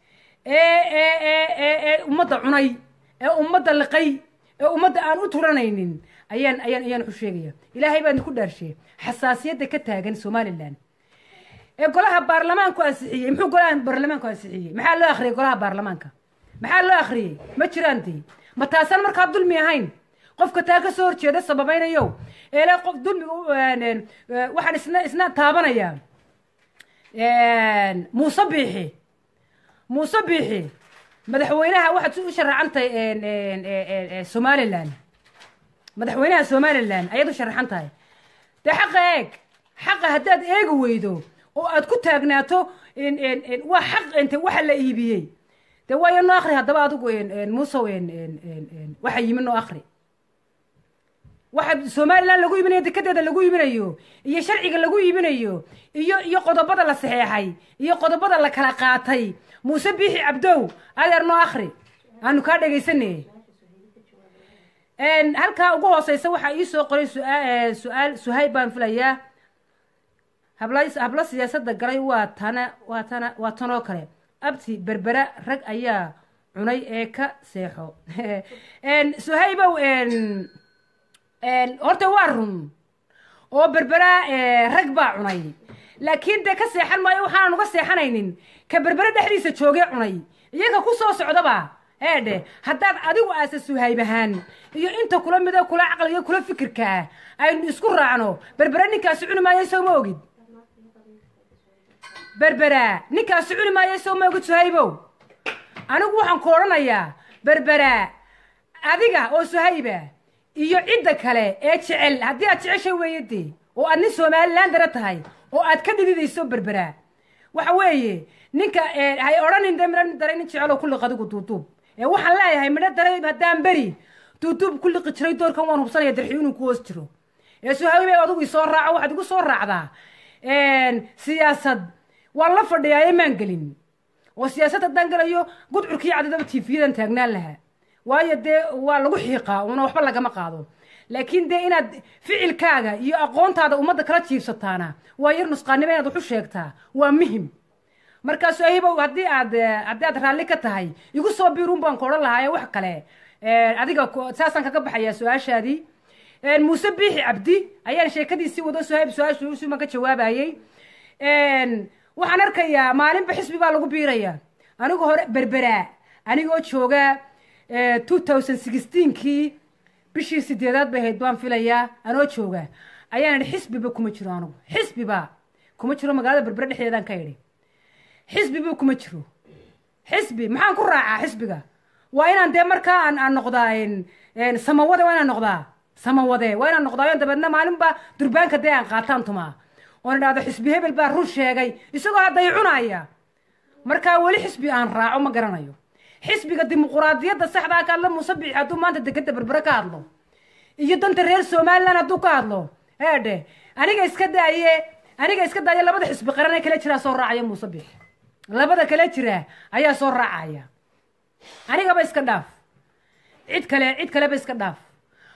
ee ummadda cunay ee ummadda liqay ee ummadda aan u turanaynin ayaan u sheegaya ilaahay baan ku dhaarshay xasaasiyadda ka taagan somalilan ee golaha baarlamaanku ansixiyey muxuu golaha baarlamaanku ansixiyey maxaa loo akhriyay golaha baarlamaanka maxaa loo akhriyey ma jiraantii ma taasan markaa dulmi ahayn qofka taa ka soo horjeeda sababaynayo ee le qof dulmiga waxaan isna taabanaya muuse biixi madaxweynaha waxaad u sharaxantay somalilan madaxweynaha somalilan ayaad u sharaxan tahay dee xaqa haddaad eegi weydo oo aad ku taagnaato waa xaq waxa la iibiyey dee waayo noo akri haddaba adigu muusow waxa yimi noo akri waxa somalilan lagu iibinayo dekedeeda lagu iibinayo iyo sharciga lagu iibinayo iyo qodobada la saxeexay iyo qodobada la kala qaatay muuse biixi cabdow adeer noo akri aanu kaa dhegaysanay halkaa ugu hooseysa waxaa ii soo qoray su-aal suhayb baan filayaa hablo siyaasadda galay waa tanoo kale abti berbera rag ayaa cunay ee ka seexo suhaybow horta waa run oo berbera rag baa cunay laakiin dee ka seexan maayo waxaanan uga seexanaynin ka berbere dhexdiisa joogee cunay iyaga ku soo socdaba eedhe haddaad adigu aasa suhayb ahaan iyo inta kula mida kula caqliga kula fikirkaa aynu isku raacno berbera ninkaasi cuni maayo soo ma ogid berbera ninkaasi cuni maayo soo ma ogid suhaybow anigu waxaan ku odhanayaa berbera adiga oo suhayba iyo cidda kale ee jecel haddii aad jeceshay weeyadee oo aad nin somalilan dara tahay oo aad ka dhididayso berbera waxa weeye ninka hay odhanin de midho daray nin jeceloo ku liq adigu duuduub waxaan leeyahay midho daray haddaan beri duuduub ku liqi jiray doorkan waan hubsanaya darxiyo inuu ku hoos jiro suhaybe adigu isoo raaco waxaad igu soo raacdaa siyaasad waan la fadhiyaa maan gelin oo siyaasad haddaan gelayo gudcurkii cadadaba tiifiyadan taagnaan lahaa waayo dee waa lagu xiiqaa una waxba lagama qaado laakiin dee inaad ficilkaaga iyo aqoontaada ummadda kala jiibsataana waa yar nusqaannimo inaad waxu sheegtaa waa muhim markaasu aybow haddii aad raalli ka tahay igu soo biirun baan ku odhan lahaaye wax kale adiga saasaan kaga baxayaa su-aashaadii muuse biixi cabdi ayaan sheekadiisii wado suhayb su-aashuusuman ka jawaabayey waxaan arkayaa maalinba xisbi baa lagu biirayaa anigu hore berberaa anigoo jooga 2016kii bishii 8aad bay ahayd baan filayaa anoo jooga ayaan idhi xisbiba kuma jiro anigu xisbiba kuma jiro magaalada berbere dhexdeedaan ka idhi xisbiba kuma jiro xisbi maxaan ku raacaa xisbiga waa inaan dee markaa aan noqdaa samawade waa inaan noqdaa samawade waa inaan noqdaayo dabeedna maalinba durbaanka dee aan qaataan tumaa oon idhaahdo xisbi hebel baa run sheegay isagoo hadday cunaya markaa weli xisbi aan raaco ma garanayo xisbiga dimuquraadiyadda saxdaa ka hadlo muuse biixi hadduu maanta dekeda berbere ka hadlo iyo danta reer somalilan hadduu ka hadlo eedhe aniga iska daaye labada xisbi qaran ee kale jiraa soo raacaya muuse biixi labada kale jira ayaa soo raacaya anigaba iska dhaaf cid kaleba iska dhaaf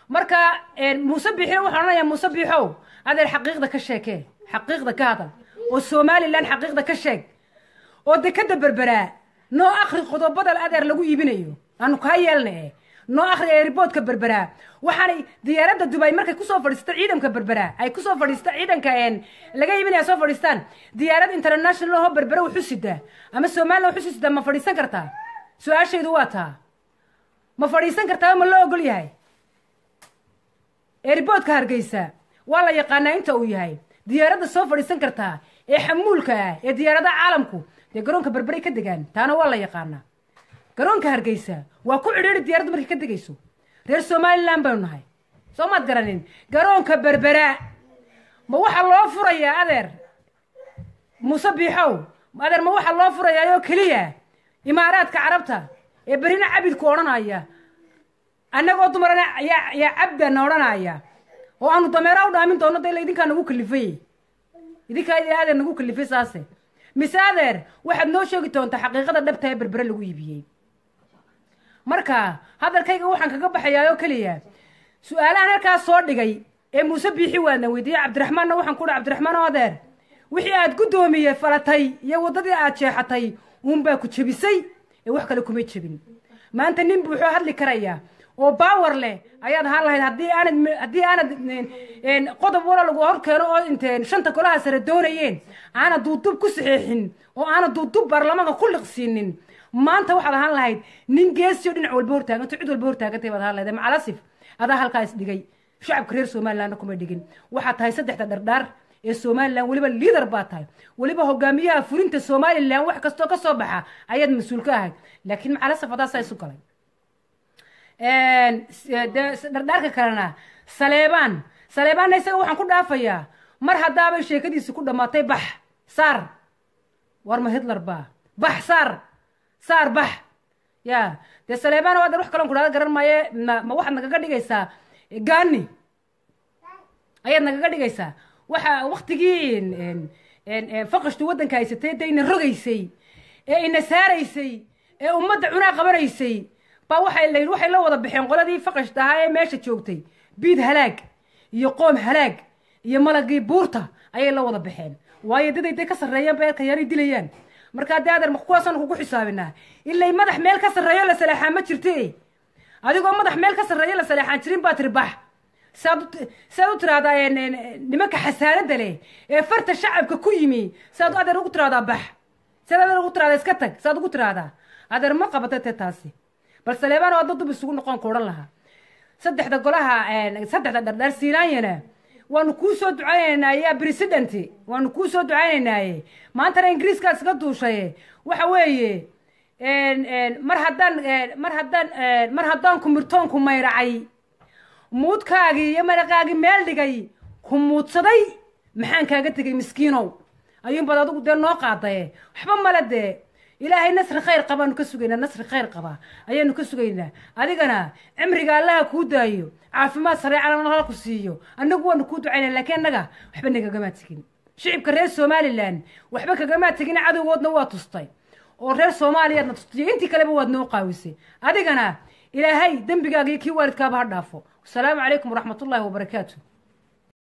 marka muuse biixina waxaan odhanayaa muuse biixow adeer xaqiiqda ka sheekee xaqiiqda ka hadal oo somalilan xaqiiqda ka sheeg oo dekada berberaa noo akhri qodobada adeer lagu iibinayo aanu kaa yeelna noo akhri airboodka berberaa waxaanay diyaaradda dubay markay kusoo fadhiista ciidanka berberaa ay kusoo fadhiista ciidanka laga iibinaya soo fadhiistaan diyaarad international oo berbera wuxuu sidaa ama somalilan wuxuu sidaa ma fadhiisan kartaa su-aashaydu waa taa ma fadhiisan kartaa ma loo ogol yahay airboodka hargeysa waa la yaqaanaa inta uu yahay diyaaradda soo fadhiisan kartaa ee xamuulka ah ee diyaaradaha caalamku dee garoonka berberay ka degaan taana waa la yaqaanaa garoonka hargeysa waa ku cidhiiri diyaaraddu markay ka degayso reer somalilan baynu nahay soo maad garanin garoonka berberaa ma waxaa loo furayaa adeer muuse biixow adeer ma waxaa loo furayaa oo keliya imaaraadka carabta ee berina cabidku odhanaya annagoo dumarana yaa cabdana odhanaya oo aanu dameera u dhaamin doono dee idinkaa nagu kalifay idinkaa adeer nagu kalifay saase mise adeer waxaad noo sheegi doontaa xaqiiqada dhabta ee berbere lagu iibiyey marka hadalkayga waxaan kaga baxayaa oo keliya su-aalahan halkaas soo dhigay ee muuse biixi waadna weydiiyey cabdiraxmaanna waxaan ku dhaha cabdiraxmaan oo adeer wixii aad guddoomiye falatay iyo waddadii aad jeexatay uunbaa ku jebisay ee wax kale kuma jebin maanta nin buuxoo hadli karaya oo baawar leh ayaad ahaan lahayd haddii aanad qodob wala lagu hor keeno oo inteen shanta golaha sare doonayeen aanad duudub ku saxeexin oo aanad duudub baarlamaanka ku liqsiinin maanta waxaad ahaan lahayd nin geesiyo dhinac walba hortaaganto cid walba hortaagantay baad ahaan lahayd macalasif adaa halkaa is dhigay shacabka reer somalilandna kuma dhigin waxaad tahay saddexda dhardhaar ee somalilan weliba liader baa tahay weliba hogaamiyaha fulinta somalilan wax kastoo ka soo baxa ayaad mas-uul ka ahayd laakiin macalasif adaa saa isu galay dhardhaarka kalena saleebaanna isaga waxaan ku dhaafayaa mar haddaabay sheekadiisi ku dhammaatay bax saar war ma hitler baa bax saar bax ya dee saleebaan adeer wax kaloon kudhaada garan maaye ma waxaad nagaga dhigaysaa gaani ayaad nagaga dhigaysaa waxa waktigii faqashtu waddanka haysatay dee ina rogaysay ee ina saaraysay ee ummadda cunaa qabanaysay baa waxay la wada baxeen qoladii faqashta ahaa ee meesha joogtay biid halaag iyo qoom halaag iyo malagii buurta ayay la wada baxeen waayo daday day ka sarreeyaan bay arkayaanay dilayaan markaa dee adeer kuwaasaan kugu xisaabinaa ilay madax meel ka sarreeyo la salaaxaan ma jirte adigoo madax meel ka sarreeyo la salaaxaan jirin baa tiri bax saad u tiraahdaa nimanka xasaanada leh ee farta shacabka ku yimi saad adeer ugu tiraahdaa bax saad adeer ugu tiraahdaa iska tag saad ugu tiraahdaa adeer ma qabatay te taasi bal saleebaan oo dad dub isugu noqon ku odhan lahaa saddexda golaha saddexda dhardhaar siinaanyana waanu kuu soo ducaynaynaa yaa president waanu kuu soo ducaynaynaaye maantana ingiriiska iska duushaye waxa weeye mar haddaan kumirtoonku mayracay muudkaagii iyo maraqaagii meel dhigay ku muudsaday maxaan kaaga tegay miskiinow ayuunbaad adigu dee noo qaadaye waxba male dee ilaahay nasri khayr qabaanu ka sugaynaa nasri khayr qaba ayaanu ka sugaynaa adigana cimriga allaha kuu daayo caafimaad sareecana halku siiyo annagu waanu kuu ducaynaa laakiin annaga waxba nagagamaa tegin shicibka reer somalilan waxba kagamaa tegin cadowgoodna waa tustay oo reer soomaaliyaadna tustiyo intii kaleba waad noo qaawisay adigana ilaahay dembigaaga iyo kii waalidkaaba ha dhaafo wasalaamu calaykum waraxmatullaahi wabarakaatu